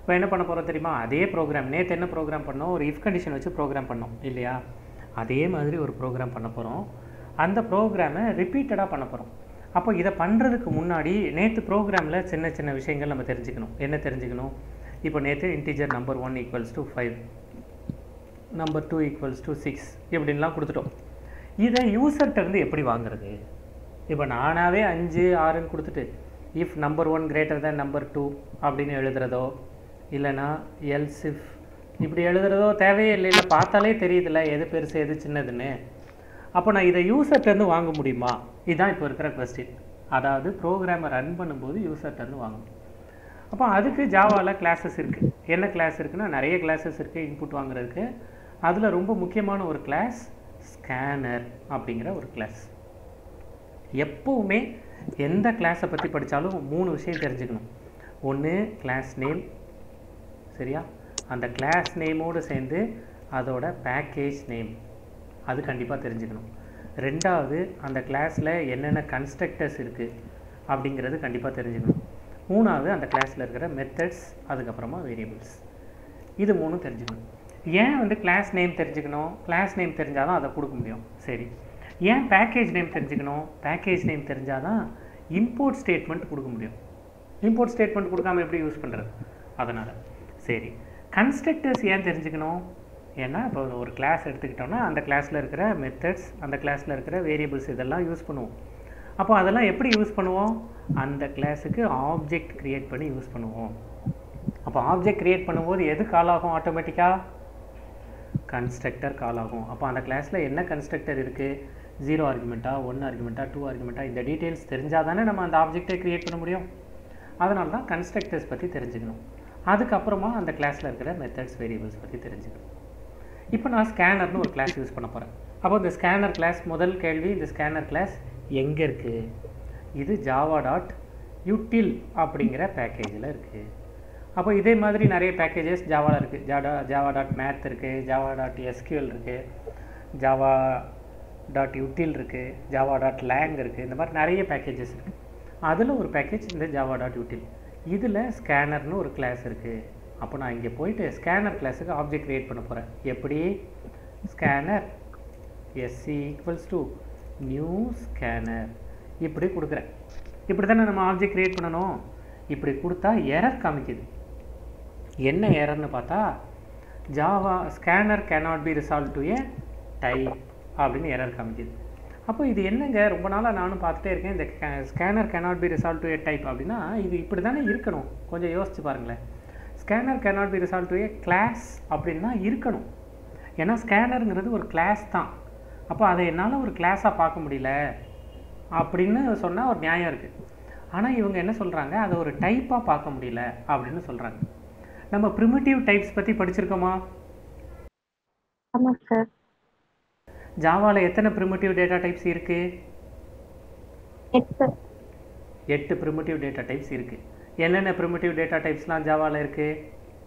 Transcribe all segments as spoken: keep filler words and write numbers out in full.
இப்போ என்ன பண்ண போகிறோம் தெரியுமா? அதே ப்ரோக்ராம் நேற்று என்ன ப்ரோக்ராம் பண்ணோம்? ஒரு இஃப் கண்டிஷன் வச்சு ப்ரோக்ராம் பண்ணோம் இல்லையா? அதே மாதிரி ஒரு ப்ரோக்ராம் பண்ண போகிறோம். அந்த ப்ரோக்ராமை ரிப்பீட்டடாக பண்ண போகிறோம். அப்போ இதை பண்ணுறதுக்கு முன்னாடி நேற்று ப்ரோக்ராமில் சின்ன சின்ன விஷயங்கள் நம்ம தெரிஞ்சுக்கணும். என்ன தெரிஞ்சுக்கணும்? இப்போ நேற்று integer number one equals to five, number two equals to six இப்படின்லாம் கொடுத்துட்டோம். இதை யூசர்கிட்டருந்து எப்படி வாங்குறது? இப்போ நானாகவே அஞ்சு ஆறுன்னு கொடுத்துட்டு if number one greater than number two அப்படின்னு எழுதுறதோ இல்லைனா எல்ஸ் இஃப் இப்படி எழுதுறதோ தேவையே இல்லை. இல்லை பார்த்தாலே தெரியுதுல்ல எது பெருசு எது சின்னதுன்னு. அப்போ நான் இதை யூசர்கிட்டருந்து வாங்க முடியுமா? இதுதான் இப்போ இருக்கிற கொஸ்டின். அதாவது ப்ரோக்ராமை ரன் பண்ணும்போது யூசர்கிட்டருந்து வாங்கணும். அப்போ அதுக்கு ஜாவாவில் கிளாஸஸ் இருக்குது. என்ன கிளாஸ் இருக்குன்னா நிறைய கிளாஸஸ் இருக்குது இன்புட் வாங்குறதுக்கு. அதில் ரொம்ப முக்கியமான ஒரு கிளாஸ் ஸ்கேனர் அப்படிங்கிற ஒரு கிளாஸ். எப்போவுமே எந்த கிளாஸை பற்றி படித்தாலும் மூணு விஷயம் தெரிஞ்சுக்கணும். ஒன்று கிளாஸ் நேம், சரியா? அந்த கிளாஸ் நேமோடு சேர்ந்து அதோட பேக்கேஜ் நேம் அது கண்டிப்பாக தெரிஞ்சுக்கணும். ரெண்டாவது அந்த கிளாஸில் என்னென்ன கன்ஸ்ட்ரக்டர்ஸ் இருக்குது அப்படிங்கிறது கண்டிப்பாக தெரிஞ்சுக்கணும். மூணாவது அந்த கிளாஸில் இருக்கிற மெத்தட்ஸ், அதுக்கப்புறமா வேரியபிள்ஸ். இது மூணும் தெரிஞ்சுக்கணும். ஏன் வந்து கிளாஸ் நேம் தெரிஞ்சுக்கணும்? கிளாஸ் நேம் தெரிஞ்சால் தான் அதை கொடுக்க முடியும். சரி, ஏன் பேக்கேஜ் நேம் தெரிஞ்சுக்கணும்? பேக்கேஜ் நேம் தெரிஞ்சால் தான் இம்போர்ட் ஸ்டேட்மெண்ட் கொடுக்க முடியும். இம்போர்ட் ஸ்டேட்மெண்ட் கொடுக்காம எப்படி யூஸ் பண்ணுறது? அதனால் சரி, கன்ஸ்ட்ரக்டர்ஸ் ஏன் தெரிஞ்சுக்கணும்? ஏன்னா இப்போ ஒரு கிளாஸ் எடுத்துக்கிட்டோம்னா அந்த கிளாஸில் இருக்கிற மெத்தட்ஸ், அந்த கிளாஸில் இருக்கிற வேரியபிள்ஸ் இதெல்லாம் யூஸ் பண்ணுவோம். அப்போ அதெல்லாம் எப்படி யூஸ் பண்ணுவோம்? அந்த கிளாஸுக்கு ஆப்ஜெக்ட் க்ரியேட் பண்ணி யூஸ் பண்ணுவோம். அப்போ ஆப்ஜெக்ட் க்ரியேட் பண்ணும்போது எது கால் ஆகும்? ஆட்டோமேட்டிக்காக கன்ஸ்ட்ரக்டர் கால் ஆகும். அப்போ அந்த கிளாஸில் என்ன கன்ஸ்ட்ரக்டர் இருக்குது? ஜீரோ ஆர்குமெண்ட்டா, ஒன் ஆர்குமெண்ட்டா, டூ ஆர்குமெண்ட்டா, இந்த டீட்டெயில்ஸ் தெரிஞ்சால் தானே நம்ம அந்த ஆப்ஜெக்டை க்ரியேட் பண்ண முடியும். அதனால தான் கன்ஸ்ட்ரக்டர்ஸ் பற்றி தெரிஞ்சுக்கணும். அதுக்கப்புறமா அந்த கிளாஸில் இருக்கிற மெத்தட்ஸ், வேரியபிள்ஸ் பற்றி தெரிஞ்சுக்கணும். இப்போ நான் ஸ்கேனர்னு ஒரு கிளாஸ் யூஸ் பண்ண போகிறேன். அப்போ இந்த ஸ்கேனர் கிளாஸ், முதல் கேள்வி, இந்த ஸ்கேனர் கிளாஸ் எங்கே இருக்குது? இது ஜாவா டாட் யூட்டில் அப்படிங்கிற பேக்கேஜில் இருக்குது. அப்போ இதே மாதிரி நிறைய பேக்கேஜஸ் ஜாவாவில் இருக்குது. ஜாவா ஜாவா டாட் மேத் இருக்குது, ஜாவா டாட் எஸ்கியூஎல் இருக்குது, ஜாவா டாட் யூட்டில் இருக்குது, ஜாவா டாட் லேங் இருக்குது. இந்த மாதிரி நிறைய பேக்கேஜஸ் இருக்குது. அதில் ஒரு பேக்கேஜ் இந்த ஜாவா டாட் யூட்டில். இதில் ஸ்கேனர்னு ஒரு கிளாஸ் இருக்குது. அப்போ நான் இங்கே போயிட்டு ஸ்கேனர் கிளாஸுக்கு ஆப்ஜெக்ட் க்ரியேட் பண்ண போகிறேன். எப்படி? Scanner SC equals to new scanner இப்படி கொடுக்குறேன். இப்படி தானே நம்ம ஆப்ஜெக்ட் க்ரியேட் பண்ணணும். இப்படி கொடுத்தா எரர் காமிக்குது. என்ன எரர்னு பார்த்தா Java scanner cannot be resolved to a type அப்படின்னு எரர் காமிக்குது. அப்போ இது என்னங்க, ரொம்ப நாளாக நானும் பார்த்துட்டே இருக்கேன், இந்த scanner cannot be resolved to a type அப்படின்னா இது இப்படி தானே இருக்கணும். கொஞ்சம் யோசிச்சு பாருங்களேன். Scanner cannot be resolved to a class அப்படின்னா இருக்கணும். ஏன்னா ஸ்கேனருங்கிறது ஒரு கிளாஸ் தான். அப்போ அதை என்னால் ஒரு கிளாஸாக பார்க்க முடியல அப்படின்னு சொன்னால் ஒரு நியாயம் இருக்குது. ஆனால் இவங்க என்ன சொல்கிறாங்க, அதை ஒரு டைப்பாக பார்க்க முடியல அப்படின்னு சொல்கிறாங்க. நம்ம ப்ரிமிட்டிவ் டைப்ஸ் பற்றி படிச்சிருக்கோமா? ஆமாம் சார். ஜாவாவில் எத்தனை ப்ரிமிட்டிவ் டேட்டா டைப்ஸ் இருக்குது? எட்டு எட்டு ப்ரிமிட்டிவ் டேட்டா டைப்ஸ் இருக்குது. என்னென்ன ப்ரிமிட்டிவ் டேட்டா டைப்ஸ்லாம் ஜாவாவில் இருக்குது?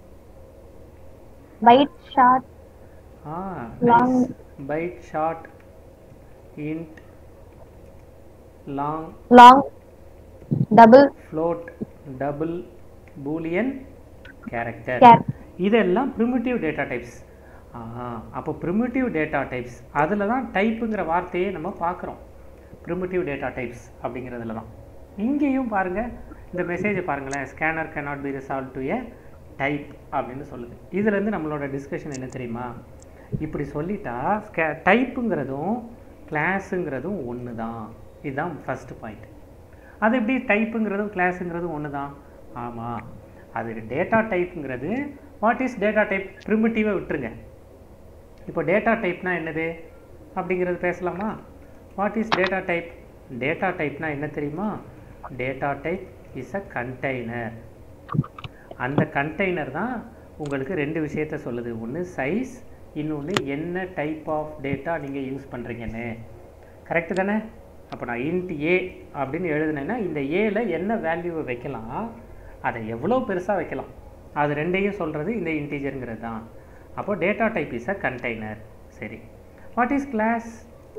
Byte, short, ah long, byte, short, int, long, long, double, float, double, boolean, character. Char. இதெல்லாம் ப்ரிமிட்டிவ் டேட்டா டைப்ஸ். அப்போ ப்ரிமிட்டிவ் டேட்டா டைப்ஸ் அதில் தான் டைப்புங்கிற வார்த்தையை நம்ம பார்க்குறோம். ப்ரிமிட்டிவ் டேட்டா டைப்ஸ் அப்படிங்கிறதுல தான். இங்கேயும் பாருங்கள், இந்த மெசேஜை பாருங்களேன், scanner cannot be resolved to a type அப்படின்னு சொல்லுது. இதுலேருந்து நம்மளோட டிஸ்கஷன் என்ன தெரியுமா? இப்படி சொல்லிட்டா ஸ்கே டைப்புங்கிறதும் கிளாஸுங்கிறதும் ஒன்று தான். இதுதான் ஃபஸ்ட்டு பாயிண்ட். அது எப்படி டைப்புங்கிறதும் கிளாஸுங்கிறதும் ஒன்று தான்? ஆமாம், அது டேட்டா டைப்புங்கிறது. What is data type? ப்ரிமிட்டிவை விட்டுருங்க. இப்போ டேட்டா டைப்னா என்னது அப்படிங்கிறது பேசலாமா? What is data type? Data டைப்னா என்ன தெரியுமா? Data type is a container. அந்த கண்டெய்னர் தான் உங்களுக்கு ரெண்டு விஷயத்த சொல்லுது. ஒன்று சைஸ், இன்னொன்று என்ன டைப் ஆஃப் டேட்டா நீங்கள் யூஸ் பண்ணுறீங்கன்னு. கரெக்டு தானே? அப்போ நான் இன்ட் ஏ அப்படின்னு எழுதுனேன்னா இந்த ஏல என்ன வேல்யூவை வைக்கலாம், அதை எவ்வளோ பெருசாக வைக்கலாம், அது ரெண்டையும் சொல்கிறது இந்த இன்டீஜருங்கிறது தான். அப்போ data type is a container. சரி, what is class?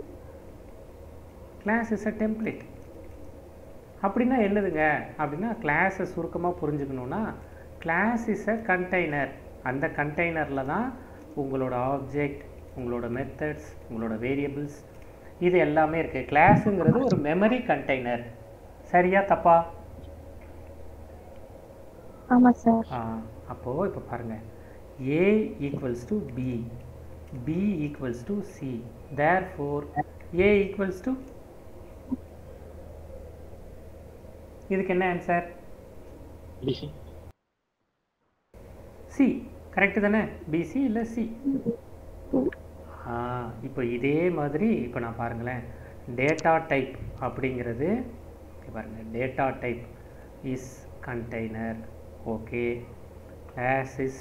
Class is a template. அப்படின்னா என்னதுங்க அப்படின்னா கிளாஸை சுருக்கமாக புரிஞ்சுக்கணுன்னா கிளாஸ் இஸ் அ கண்டெய்னர். அந்த கண்டெய்னரில் தான் உங்களோட ஆப்ஜெக்ட், உங்களோட மெத்தட்ஸ், உங்களோட வேரியபிள்ஸ் இது எல்லாமே இருக்குது. கிளாஸுங்கிறது ஒரு மெமரி கண்டெய்னர். சரியா தப்பா? ஆமாம் சார். ஆ அப்போது இப்போ பாருங்கள், A equals to B, B equals to C, therefore A equals to, இதுக்கு என்ன ஆன்சர்? சி. கரெக்டு தானே? பிசி இல்லை சி. ஆ இப்போ இதே மாதிரி இப்போ நான் பாருங்களேன், டேட்டா டைப் அப்படிங்கிறது பாருங்கள், data type is container. Okay, class is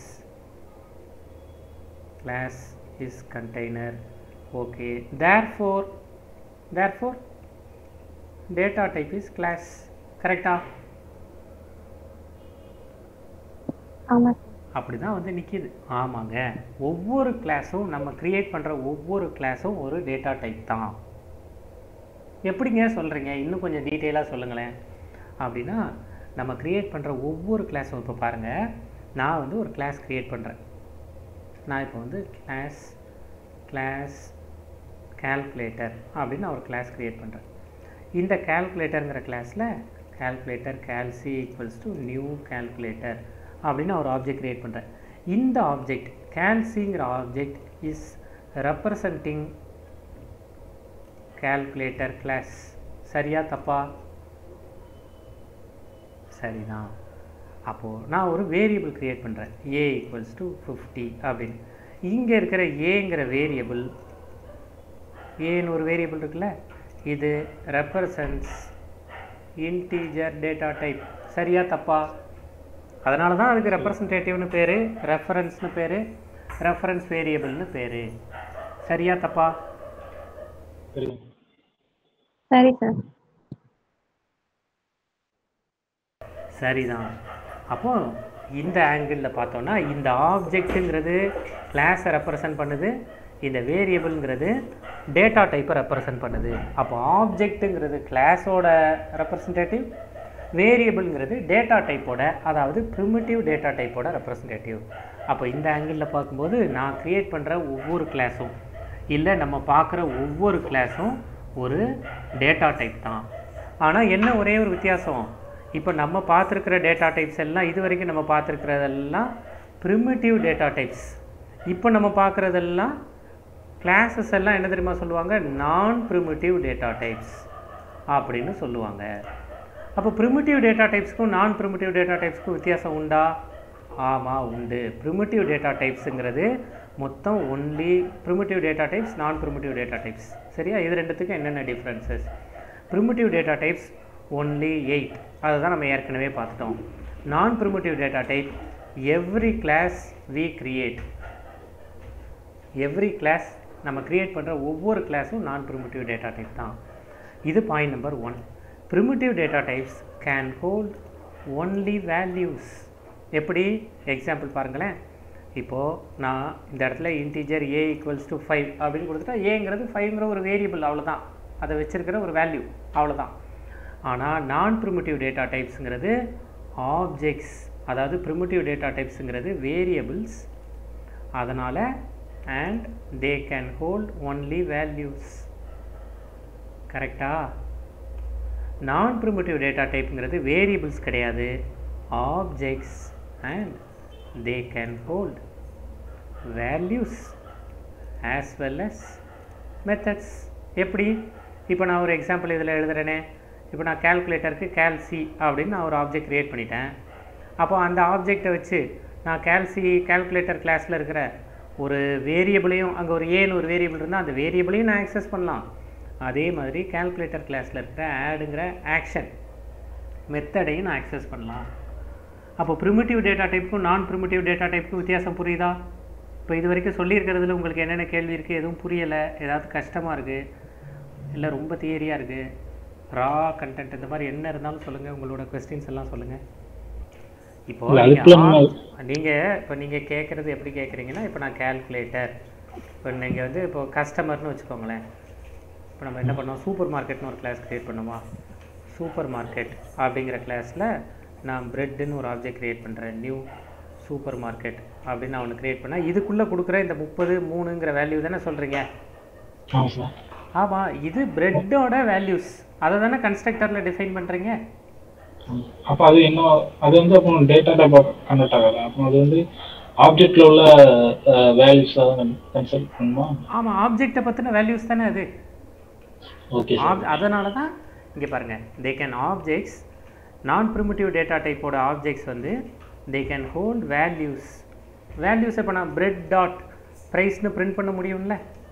class is container. Okay, therefore therefore data type is class. கரெக்டா? ஆமாம். அப்படி தான் வந்து நிற்கிது. ஆமாங்க, ஒவ்வொரு கிளாஸும் நம்ம க்ரியேட் பண்ணுற ஒவ்வொரு கிளாஸும் ஒரு டேட்டா டைப் தான். எப்படிங்க சொல்கிறீங்க? இன்னும் கொஞ்சம் டீட்டெயிலாக சொல்லுங்களேன். அப்படின்னா நம்ம க்ரியேட் பண்ணுற ஒவ்வொரு கிளாஸும், இப்போ பாருங்கள், நான் வந்து ஒரு கிளாஸ் க்ரியேட் பண்ணுறேன். நான் இப்போ வந்து கிளாஸ் கிளாஸ் கால்குலேட்டர் அப்படின்னு நான் ஒரு கிளாஸ் க்ரியேட் பண்ணுறேன். இந்த கால்குலேட்டருங்கிற கிளாஸில் calculator calci equals to new calculator அப்படின்னு ஒரு ஆப்ஜெக்ட் க்ரியேட் பண்ணுறேன். இந்த ஆப்ஜெக்ட் கால்சிங்கிற object is representing calculator class. சரியா தப்பா? சரிதான். அப்போது நான் ஒரு வேரியபிள் க்ரியேட் பண்ணுறேன், ஏ ஈக்குவல்ஸ் டு ஃபிஃப்டி அப்படின்னு. இங்கே இருக்கிற ஏங்கிற வேரியபிள், ஏன்னு ஒரு வேரியபிள் இருக்குல்ல, இது ரெப்ரசன்ஸ் இன்டீஜர் டேட்டா டைப். சரியா தப்பா? அதனால தான் அதுக்கு ரெப்ரசன்டேட்டிவ்னு பேர், ரெஃபரன்ஸ்னு பேர், ரெஃபரன்ஸ் வேரியபிள்னு பேர். சரியா தப்பா? சரி சார். சரிதான். அப்போது இந்த ஆங்கிளில் பார்த்தோன்னா இந்த ஆப்ஜெக்ட்டுங்கிறது கிளாஸை ரெப்ரசன்ட் பண்ணுது, இந்த வேரியபிள்ங்கிறது டேட்டா டைப்பை ரெப்ரசன்ட் பண்ணுது. அப்போ ஆப்ஜெக்ட்டுங்கிறது கிளாஸோட ரெப்ரசன்டேட்டிவ், வேரியபிள்ங்கிறது டேட்டா டைப்போட, அதாவது ப்ரிமிட்டிவ் டேட்டா டைப்போட ரெப்ரசன்டேட்டிவ். அப்போ இந்த ஆங்கிளில் பார்க்கும்போது நான் க்ரியேட் பண்ணுற ஒவ்வொரு கிளாஸும் இல்லை நம்ம பார்க்குற ஒவ்வொரு கிளாஸும் ஒரு டேட்டா டைப் தான். ஆனால் என்ன ஒரே ஒரு வித்தியாசம், இப்போ நம்ம பார்த்துருக்கிற டேட்டா டைப்ஸ் எல்லாம், இது வரைக்கும் நம்ம பார்த்துருக்கிறதெல்லாம் ப்ரிமிட்டிவ் டேட்டா டைப்ஸ். இப்போ நம்ம பார்க்குறதெல்லாம் கிளாஸஸ் எல்லாம் என்ன தெரியுமா சொல்லுவாங்க? நான் ப்ரிமிட்டிவ் டேட்டா டைப்ஸ் அப்படின்னு சொல்லுவாங்க. அப்போ ப்ரிமிட்டிவ் டேட்டா டைப்ஸ்க்கும் நான் ப்ரிமிட்டிவ் டேட்டா டைப்ஸ்க்கும் வித்தியாசம் உண்டா? ஆமாம் உண்டு. ப்ரிமிட்டிவ் டேட்டா டைப்ஸுங்கிறது மொத்தம் only primitive data types, non primitive data types. சரியா? இது ரெண்டுத்துக்கும் என்னென்ன டிஃப்ரென்சஸ்? Primitive data types only eight, அதை தான் நம்ம ஏற்கனவே பார்த்துட்டோம். Non primitive data type every class we create, every class நம்ம க்ரியேட் பண்ணுற ஒவ்வொரு கிளாஸும் நான் ப்ரிமிட்டிவ் டேட்டா டைப் தான். இது point number one. Primitive data types can hold only values. எப்படி? எக்ஸாம்பிள் பாருங்களேன். இப்போது நான் இந்த இடத்துல integer a equals to five அப்படின்னு கொடுத்துட்டா, ஏங்கிறது ஃபைவ்ங்கிற ஒரு வேரியபிள், அவ்வளோதான், அதை வச்சுருக்கிற ஒரு வேல்யூ, அவ்வளோதான். ஆனால் நான் ப்ரிமிட்டிவ் டேட்டா டைப்ஸுங்கிறது ஆப்ஜெக்ட்ஸ், அதாவது ப்ரிமிட்டிவ் டேட்டா டைப்ஸுங்கிறது வேரியபிள்ஸ். அதனால் and they can hold only values. கரெக்டா? நான் ப்ரிமிட்டிவ் டேட்டா டைப்புங்கிறது வேரியபிள்ஸ் கிடையாது, objects, and they can hold values as well as methods. எப்படி? இப்போ நான் ஒரு எக்ஸாம்பிள் இதில் எழுதுறேனே, இப்போ நான் கால்குலேட்டருக்கு கால்சி அப்படின்னு நான் ஒரு ஆப்ஜெக்ட் க்ரியேட் பண்ணிட்டேன். அப்போ அந்த ஆப்ஜெக்டை வச்சு நான் கால்சி கால்குலேட்டர் கிளாஸில் இருக்கிற ஒரு வேரியபிளையும், அங்கே ஒரு ஏன்னு ஒரு வேரியபிள் இருந்தால் அந்த வேரியபிளையும் நான் ஆக்சஸ் பண்ணலாம். அதே மாதிரி கால்குலேட்டர் கிளாஸில் இருக்கிற ஆடுங்கிற ஆக்ஷன் மெத்தடையும் நான் ஆக்சஸ் பண்ணலாம். அப்போ ப்ரிமிட்டிவ் டேட்டா டைப்புக்கும் நான் ப்ரிமிட்டிவ் டேட்டா டைப்புக்கும் வித்தியாசம் புரியுதா? இப்போ இது வரைக்கும் சொல்லியிருக்கிறதுல உங்களுக்கு என்னென்ன கேள்வி இருக்குது? எதுவும் புரியலை? ஏதாவது கஷ்டமாக இருக்குது? இல்லை ரொம்ப தியரியாக இருக்குது? ரா கண்டென்ட் இந்த மாதிரி என்ன இருந்தாலும் சொல்லுங்கள், உங்களோட கொஸ்டின்ஸ் எல்லாம் சொல்லுங்கள். இப்போ நீங்கள் இப்போ நீங்கள் கேட்குறது எப்படி கேட்குறீங்கன்னா, இப்போ நான் கால்குலேட்டர், இப்போ நீங்கள் வந்து இப்போ கஸ்டமர்னு வச்சுக்கோங்களேன். இப்போ நம்ம என்ன பண்ணோம், சூப்பர் மார்க்கெட்னு ஒரு கிளாஸ் க்ரியேட் பண்ணுமா? சூப்பர் மார்க்கெட் அப்படிங்கிற கிளாஸில் நான் பிரெட்டுன்னு ஒரு ஆப்ஜெக்ட் க்ரியேட் பண்ணுறேன், நியூ சூப்பர் மார்க்கெட் அப்படின்னு நான் ஒன்று க்ரியேட் பண்ணேன். இதுக்குள்ளே கொடுக்குற இந்த முப்பது மூணுங்கிற வேல்யூ தானே சொல்கிறீங்க? ஆமாம் சார். ஆமாம், இது பிரெட்டோட வேல்யூஸ், அதை தானே கன்ஸ்ட்ரக்டரில் டிஃபைன் பண்ணுறீங்க. அப்போ அது என்ன, அது வந்து அப்போ டேட்டா டைப் கன்வெர்ட் ஆகாது, அப்போ அது வந்து ஆப்ஜெக்டில் உள்ள வேல்யூஸ் தான் கன்சிடர் பண்ணுமா? ஆமாம், ஆப்ஜெக்டை பற்றின வேல்யூஸ் தானே அது. ஓகே. அதனால தான் இங்கே பாருங்கள், they can objects non primitive data டைப்போட ஆப்ஜெக்ட்ஸ் வந்து they can hold values. Values இப்போ நான் பிரெட் டாட் ப்ரைஸ்னு பிரிண்ட் பண்ண முடியும்ல,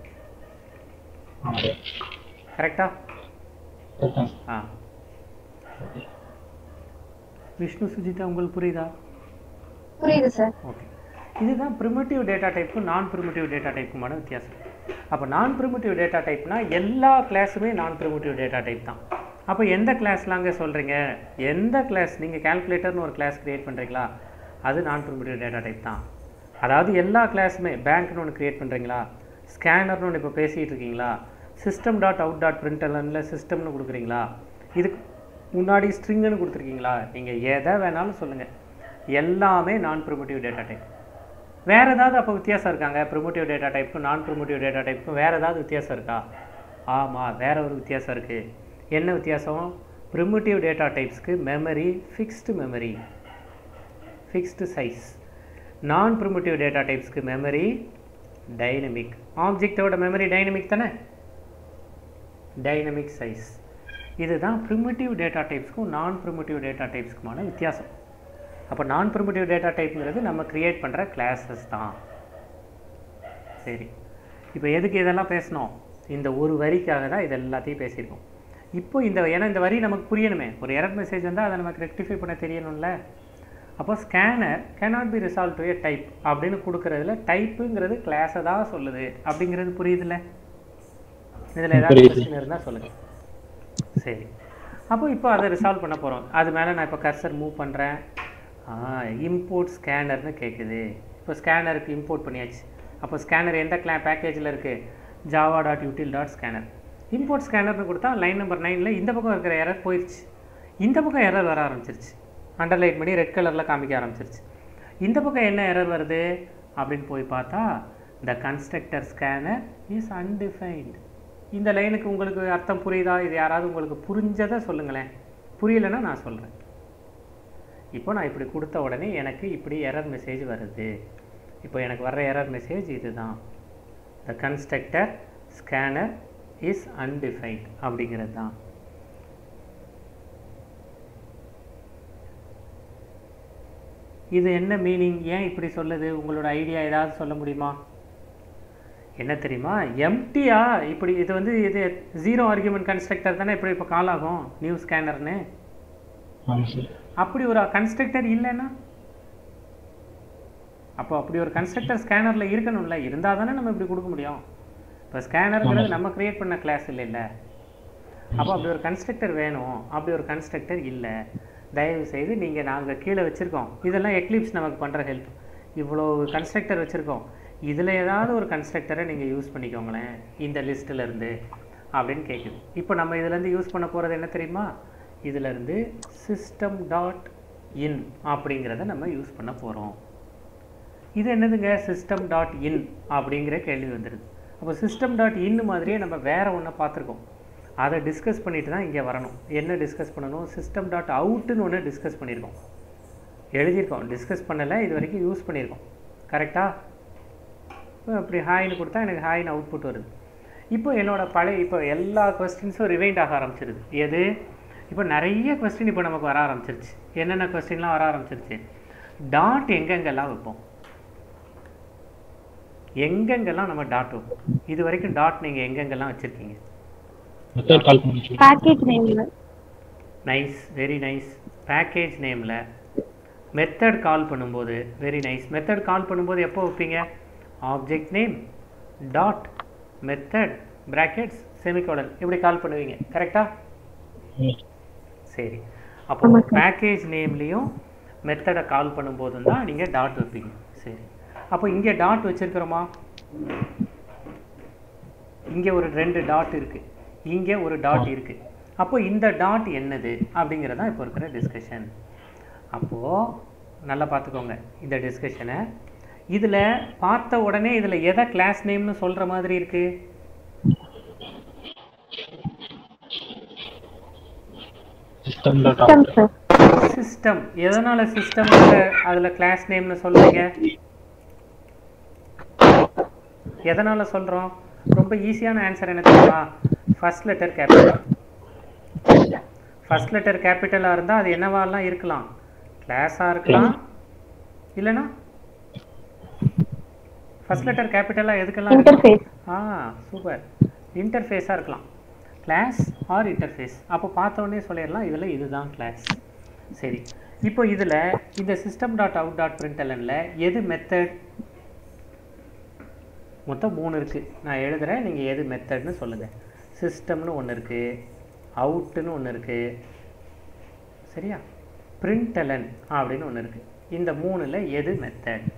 கரெக்டா? ஆ, விஷ்ணு சுஜிதா உங்களுக்கு புரியுதா? புரியுது சார். ஓகே, இதுதான் ப்ரிமிட்டிவ் டேட்டா டைப்புக்கும் நான் ப்ரிமிட்டிவ் டேட்டா டைப்புக்குமான வித்தியாசம். அப்போ நான் ப்ரிமிட்டிவ் டேட்டா டைப்னா எல்லா கிளாஸுமே நான் ப்ரிமிட்டிவ் டேட்டா டைப் தான். அப்போ எந்த கிளாஸ்லாங்க சொல்கிறீங்க? எந்த கிளாஸ் நீங்கள் கால்குலேட்டர்னு ஒரு கிளாஸ் க்ரியேட் பண்ணுறீங்களா, அது நான் ப்ரிமிட்டிவ் டேட்டா டைப் தான். அதாவது எல்லா கிளாஸுமே, பேங்க்னு ஒன்று க்ரியேட் பண்ணுறீங்களா, ஸ்கேனர்னு ஒன்று இப்போ பேசிகிட்டு இருக்கீங்களா, சிஸ்டம் டாட் அவுட் டாட் பிரிண்டலனில் சிஸ்டம்னு கொடுக்குறீங்களா, இதுக்கு முன்னாடி ஸ்ட்ரிங்குன்னு கொடுத்துருக்கீங்களா, நீங்கள் எதை வேணாலும் சொல்லுங்கள், எல்லாமே நான் ப்ரிமிட்டிவ் டேட்டா டைப். வேறு ஏதாவது அப்போ வித்தியாசம் இருக்காங்க? ப்ரிமிட்டிவ் டேட்டா டைப்புக்கும் நான் ப்ரிமிட்டிவ் டேட்டா டைப்புக்கும் வேறு ஏதாவது வித்தியாசம் இருக்கா? ஆமாம், வேறு ஒரு வித்தியாசம் இருக்குது. என்ன வித்தியாசம்? ப்ரிமிட்டிவ் டேட்டா டைப்ஸ்க்கு memory fixed memory, fixed size. Non primitive data டைப்ஸ்க்கு மெமரி டைனமிக். ஆப்ஜெக்டோட மெமரி டைனமிக் தானே, டைனமிக் சைஸ். இதுதான் ப்ரிமிட்டிவ் டேட்டா டைப்ஸ்க்கும் நான் ப்ரிமிட்டிவ் டேட்டா டைப்ஸ்க்குமான வித்தியாசம். அப்போ நான் ப்ரிமிட்டிவ் டேட்டா டைப்ங்கிறது நம்ம க்ரியேட் பண்ணுற கிளாஸஸ் தான். சரி, இப்போ எதுக்கு இதெல்லாம் பேசணும்? இந்த ஒரு வரிக்காக தான் இது எல்லாத்தையும் பேசியிருக்கோம். இப்போ இந்த, ஏன்னா இந்த வரி நமக்கு புரியணுமே, ஒரு எரர் மெசேஜ் வந்தால் அதை நமக்கு ரெக்டிஃபை பண்ண தெரியணும்ல. அப்போ scanner cannot be resolved to a type அப்படின்னு கொடுக்குறதுல டைப்புங்கிறது கிளாஸை தான் சொல்லுது அப்படிங்கிறது புரியுதுல்ல? இதில் ஏதாவது கொஸ்டின் இருந்தால் சொல்லுங்கள். சரி, அப்போ இப்போ அதை ரிசால்வ் பண்ண போகிறோம். அது மேலே நான் இப்போ கர்சர் மூவ் பண்ணுறேன். இம்போர்ட் ஸ்கேனர்னு கேட்குது. இப்போ ஸ்கேனருக்கு இம்போர்ட் பண்ணியாச்சு. அப்போ ஸ்கேனர் எந்த கிளா பேக்கேஜில் இருக்குது? Java dot util dot scanner. Import ஸ்கேனர்னு கொடுத்தா லைன் நம்பர் நைனில் இந்த பக்கம் இருக்கிற எரர் போயிடுச்சு, இந்த பக்கம் எரர் வர ஆரம்பிச்சிருச்சு, அண்டர்லைன் பண்ணி ரெட் கலரில் காமிக்க ஆரம்பிச்சிருச்சு. இந்த பக்கம் என்ன எரர் வருது அப்படின்னு போய் பார்த்தா, the constructor scanner is undefined. இந்த லைனுக்கு உங்களுக்கு அர்த்தம் புரியுதா? இது யாராவது உங்களுக்கு புரிஞ்சதை சொல்லுங்களேன், புரியலைன்னா நான் சொல்கிறேன். இப்போ நான் இப்படி கொடுத்த உடனே எனக்கு இப்படி எரர் மெசேஜ் வருது. இப்போ எனக்கு வர்ற எரர் மெசேஜ் இதுதான், the constructor scanner is undefined அப்படிங்கிறது தான். இது என்ன மீனிங்? ஏன் இப்படி சொல்லுது? உங்களோட ஐடியா ஏதாவது சொல்ல முடியுமா? என்ன தெரியுமா, எம்டியா இப்படி இது வந்து இது ஜீரோ ஆர்குமெண்ட் கன்ஸ்ட்ரக்டர் தானே இப்படி இப்போ கால் ஆகும் நியூ ஸ்கேனர்னு. அப்படி ஒரு கன்ஸ்ட்ரக்டர் இல்லைன்னா, அப்போ அப்படி ஒரு கன்ஸ்ட்ரக்டர் ஸ்கேனரில் இருக்கணும்ல, இருந்தால் தானே நம்ம இப்படி கொடுக்க முடியும். இப்போ ஸ்கேனருங்கிறது நம்ம க்ரியேட் பண்ண கிளாஸ் இல்லைல்ல, அப்போ அப்படி ஒரு கன்ஸ்ட்ரக்டர் வேணும். அப்படி ஒரு கன்ஸ்ட்ரக்டர் இல்லை. தயவு செய்து நீங்கள், நாங்கள் கீழே வச்சுருக்கோம், இதெல்லாம் எக்லிப்ஸ் நமக்கு பண்ணுற ஹெல்ப். இவ்வளோ கன்ஸ்ட்ரக்டர் வச்சுருக்கோம், இதில் ஏதாவது ஒரு கன்ஸ்ட்ரக்டரை நீங்கள் யூஸ் பண்ணிக்கோங்களேன் இந்த லிஸ்ட்டிலேருந்து அப்படின்னு கேட்குது. இப்போ நம்ம இதிலேருந்து யூஸ் பண்ண போகிறது என்ன தெரியுமா? இதிலேருந்து சிஸ்டம் டாட் இன் அப்படிங்கிறத நம்ம யூஸ் பண்ண போகிறோம். இது என்னதுங்க? சிஸ்டம் டாட் இன் அப்படிங்கிற கேள்வி வந்துடுது. அப்போ சிஸ்டம் டாட் இன் மாதிரியே நம்ம வேறு ஒன்றை பார்த்துருக்கோம், அதை டிஸ்கஸ் பண்ணிட்டு தான் இங்கே வரணும். என்ன டிஸ்கஸ் பண்ணணும்? சிஸ்டம் டாட் அவுட்டுன்னு ஒன்று டிஸ்கஸ் பண்ணியிருக்கோம், எழுதியிருக்கோம், டிஸ்கஸ் பண்ணலை, இது வரைக்கும் யூஸ் பண்ணியிருக்கோம். கரெக்டாக? இப்போ அப்படி ஹாய்னு கொடுத்தா எனக்கு ஹாய்னு அவுட்புட் வருது. இப்போ என்னோடய பழைய இப்போ எல்லா கொஸ்டின்ஸும் ரிவைண்ட் ஆக ஆரம்பிச்சிருது. எது? இப்போ நிறைய கொஸ்டின் இப்போ நமக்கு வர ஆரம்பிச்சிருச்சு. என்னென்ன கொஸ்டின்லாம் வர ஆரம்பிச்சிருச்சு? டாட் எங்கெங்கெல்லாம் வைப்போம், எங்கெங்கெல்லாம் நம்ம டாட் வைப்போம். இது வரைக்கும் டாட் நீங்கள் எங்கெங்கெல்லாம் வச்சுருக்கீங்க? பேக்கேஜ் நேம்ல. Nice, very nice. பேக்கேஜ் நேமில் மெத்தட் கால் பண்ணும்போது, வெரி நைஸ். மெத்தட் கால் பண்ணும்போது எப்போ வைப்பீங்க? Object name dot method brackets semicolon இப்படி கால் பண்ணுவீங்க. கரெக்டாக? சரி, அப்போ பேக்கேஜ் நேம்லேயும் மெத்தடை கால் பண்ணும்போதும் தான் நீங்கள் டாட் வைப்பீங்க. சரி, அப்போ இங்கே டாட் வச்சுருக்கிறோமா? இங்கே ஒரு ரெண்டு டாட் இருக்குது, இங்கே ஒரு டாட் இருக்குது. அப்போ இந்த டாட் என்னது அப்படிங்கிறதான் இப்போ இருக்கிற டிஸ்கஷன். அப்போது நல்லா பார்த்துக்கோங்க இந்த டிஸ்கஷனை. இதில் பார்த்த உடனே இதில் எதை கிளாஸ் நேம்னு சொல்கிற மாதிரி இருக்குது? சிஸ்டம். எதனால் சிஸ்டம் அதில் கிளாஸ் நேம்னு சொல்கிறீங்க? எதனால் சொல்கிறோம்? ரொம்ப ஈஸியான ஆன்சர் என்ன தெரியுமா? First letter capital. First letter கேபிட்டலாக இருந்தால் அது என்னவாலாம் இருக்கலாம்? கிளாஸாக இருக்கலாம், இல்லைனா ஃபர்ஸ்ட் லெட்டர் கேபிட்டலாக எதுக்கெல்லாம் இருக்கலாம்? ஆ சூப்பர், இன்டர்ஃபேஸாக இருக்கலாம். Class or interface. அப்போ பார்த்தோன்னே சொல்லிடலாம் இதில் இதுதான் கிளாஸ். சரி, இப்போ இதில் இந்த சிஸ்டம் டாட் அவுட் டாட் பிரிண்டலனில் எது மெத்தட்? மொத்தம் மூணு இருக்குது. நான் எழுதுகிறேன், நீங்கள் எது மெத்தட்னு சொல்லுங்கள். சிஸ்டம்னு ஒன்று இருக்குது, அவுட்டுன்னு ஒன்று இருக்குது, சரியா? பிரிண்டலன் அப்படின்னு ஒன்று இருக்குது. இந்த மூணில் எது மெத்தட்?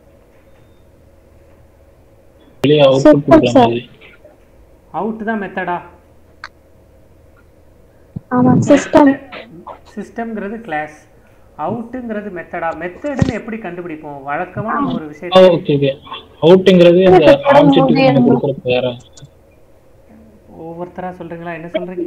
அவுட் தான் மெத்தடா? சிஸ்டம்ங்கிறது கிளாஸ், அவுட்டுங்கிறது மெத்தடா? மெத்தட்னு எப்படி கண்டுபிடிப்போம்? வழக்கமா நம்ம ஒரு விஷயத்தை ஒவ்வொருத்தரா சொல்றீங்களா? என்ன சொல்றீங்க?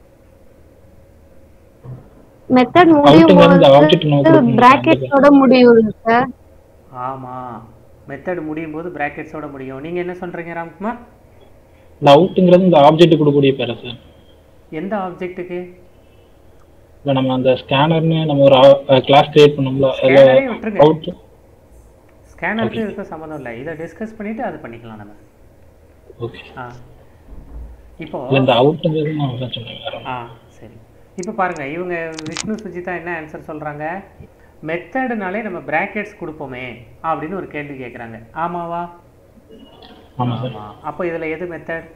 மெத்தட் முடியும் பிராக்கெட்ஸோட முடியும் சார். ஆமா, மெத்தட் முடியும் போது பிராக்கெட்ஸோட முடியும். நீங்க என்ன சொல்றீங்க ராம்குமார்? இந்த அவுட்ங்கிறது இந்த ஆப்ஜெக்ட் கொடுக்கக்கூடிய பேர் சார். எந்த ஆப்ஜெக்ட்டுக்கு? இல்ல நம்ம அந்த ஸ்கேனர்னு நம்ம ஒரு கிளாஸ் கிரியேட் பண்ணோம்ல, ஸ்கேனரே விட்டுருங்க. அவுட் ஸ்கேனருக்கு இதுக்கு சம்பந்தம் இல்லை. இதை டிஸ்கஸ் பண்ணிட்டு அதை பண்ணிக்கலாம் நம்ம. ஓகே. ஆ இப்போ இந்த அவுட்ங்கிறது நான் தான் சொன்னேன். ஆ சரி, இப்போ பாருங்க, இவங்க விஷ்ணு சுஜிதா என்ன ஆன்சர் சொல்றாங்க? மெத்தட்னாலே நம்ம பிராக்கெட்ஸ் கொடுப்போமே அப்படின்னு ஒரு கேள்வி கேட்குறாங்க. ஆமாவா? ஆமா சார். அப்போ இதில் எது மெத்தட்?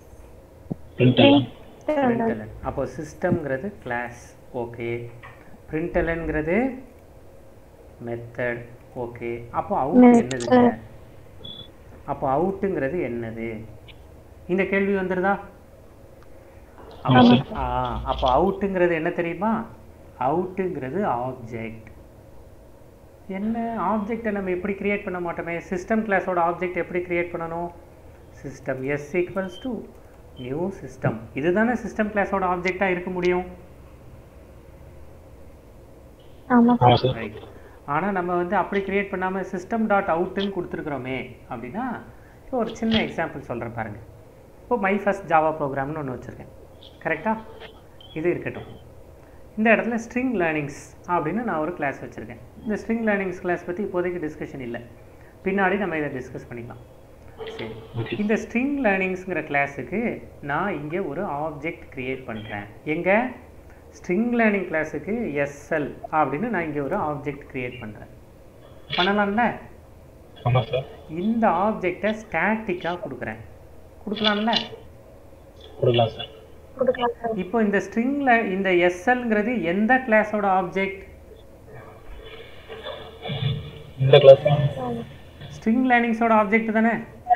பிரிண்டலன். அப்போ சிஸ்டம்ங்கிறது கிளாஸ், ஓகே. பிரிண்டலன்ங்கிறது மெத்தட், ஓகே. அப்போ அவுட் என்னதுங்க? அப்போ அவுட்டுங்கிறது என்னது? இந்த கேள்வி வந்துருதா? அப்போ அவுட்டுங்கிறது என்ன தெரியுமா? அவுட்டுங்கிறது ஆப்ஜெக்ட். என்ன ஆப்ஜெக்டை நம்ம எப்படி கிரியேட் பண்ண மாட்டோமே? சிஸ்டம் கிளாஸோட ஆப்ஜெக்ட் எப்படி கிரியேட் பண்ணணும்? System S equals to new system. இதுதானே சிஸ்டம் கிளாஸோட ஆப்ஜெக்டாக இருக்க முடியும். ஆனால் நம்ம வந்து அப்படி கிரியேட் பண்ணாமல் சிஸ்டம் டாட் அவுட்டுன்னு கொடுத்துருக்குறோமே அப்படின்னா, இப்போ ஒரு சின்ன எக்ஸாம்பிள் சொல்கிறேன் பாருங்கள். இப்போ மை ஃபர்ஸ்ட் ஜாவா ப்ரோக்ராம்னு ஒன்று வச்சுருக்கேன், கரெக்டாக? இது இருக்கட்டும். இந்த இடத்துல ஸ்ட்ரிங் லேர்னிங்ஸ் அப்படின்னு நான் ஒரு கிளாஸ் வச்சுருக்கேன். இந்த ஸ்ட்ரிங் லேர்னிங்ஸ் கிளாஸ் பற்றி இப்போதைக்கு டிஸ்கஷன் இல்லை, பின்னாடி நம்ம இதை டிஸ்கஸ் பண்ணிக்கலாம். சரி, இந்த ஸ்ட்ரிங் லேர்னிங்ஸுங்கிற கிளாஸுக்கு நான் இங்கே ஒரு ஆப்ஜெக்ட் க்ரியேட் பண்ணுறேன். எங்கே? ஸ்ட்ரிங் லேர்னிங் கிளாஸுக்கு எஸ்எல் அப்படின்னு நான் இங்கே ஒரு ஆப்ஜெக்ட் க்ரியேட் பண்ணுறேன். பண்ணலாம்ல? இந்த ஆப்ஜெக்டை ஸ்டாட்டிக்காக கொடுக்குறேன். கொடுக்கலாம்ல? இப்போ இந்த ஸ்ட்ரிங்ல இந்த எஸ்எல்ங்கிறது எந்த கிளாஸோட ஆப்ஜெக்ட்? இந்த கிளாஸ் ஸ்ட்ரிங் லேர்னிங்ஸோட ஆப்ஜெக்ட் தானே?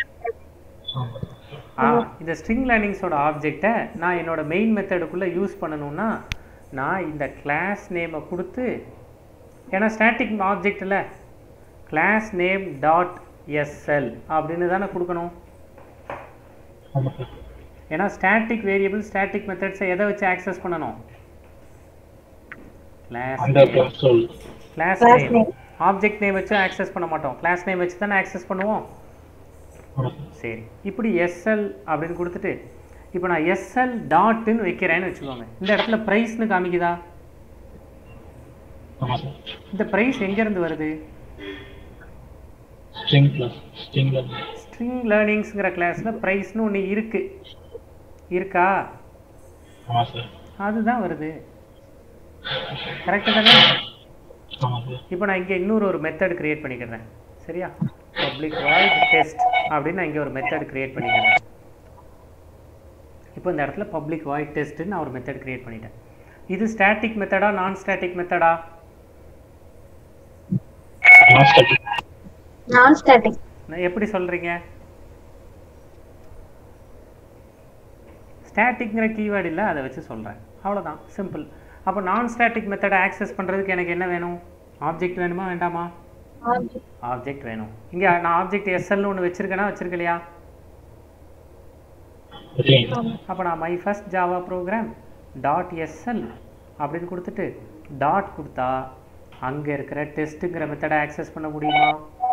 ஆ, இந்த ஸ்ட்ரிங் லேர்னிங்ஸோட ஆப்ஜெக்டை நான் என்னோட மெயின் மெத்தடுக்குள்ளே யூஸ் பண்ணணும்னா நான் இந்த கிளாஸ் நேமை கொடுத்து, ஏன்னா ஸ்டாட்டிக் ஆப்ஜெக்டில் கிளாஸ் நேம் டாட் எஸ்எல் அப்படின்னு தானே கொடுக்கணும். ஏன்னா ஸ்டாட்டிக் வேரியபிள் ஸ்டாட்டிக் மெத்தட்ஸை எதை வச்சு ஆக்சஸ் பண்ணணும்? Class class name. Object name வச்சு ஆக்சஸ் பண்ண மாட்டோம், கிளாஸ் நேம் வச்சு தானே ஆக்சஸ் பண்ணுவோம். சரி, இப்படி எஸ்எல் அப்படின்னு கொடுத்துட்டு இப்போ நான் எஸ்எல் டாட்னு வைக்கிறேன்னு வச்சுக்கோங்க. இந்த இடத்துல ப்ரைஸ்னு காமிக்குதா? இந்த ப்ரைஸ் எங்கேருந்து வருது? ஸ்ட்ரிங் லேர்னிங்ஸ்ங்கிற கிளாஸில் ப்ரைஸ்னு ஒன்று இருக்கு, இருக்கா? அதுதான் வருது, கரெக்டு தானே? இப்போ நான் இங்கே இன்னொரு ஒரு மெத்தட் கிரியேட் பண்ணிக்கிறேன், சரியா? பப்ளிக் வாய்ட் டெஸ்ட் அப்படின்னு நான் இங்கே ஒரு மெத்தட் கிரியேட் பண்ணிக்கிறேன். இப்போ இந்த இடத்துல பப்ளிக் வாய்ட் டெஸ்ட்டுன்னு நான் ஒரு மெத்தட் கிரியேட் பண்ணிட்டேன். இது ஸ்டாட்டிக் மெத்தடா நான் ஸ்டாட்டிக் மெத்தடா? நான் ஸ்டாட்டிக். நான் எப்படி சொல்றீங்க? ஸ்டாட்டிக்ங்கிற கீவேர்டு இல்லை, அதை வச்சு சொல்கிறேன், அவ்வளோதான், சிம்பிள். அப்போ நான் ஸ்டாட்டிக் மெத்தடை ஆக்சஸ் பண்ணுறதுக்கு எனக்கு என்ன வேணும்? ஆப்ஜெக்ட் வேணுமா வேண்டாமா? ஆப்ஜெக்ட் வேணும். இங்கே நான் ஆப்ஜெக்ட் எஸ்எல்னு ஒன்று வச்சுருக்கேனா வச்சுருக்கலையா? அப்போ நான் my first Java program dot SL அப்படின்னு கொடுத்துட்டு டாட் கொடுத்தா அங்கே இருக்கிற டெஸ்ட்டுங்கிற மெத்தடை ஆக்சஸ் பண்ண முடியுமா?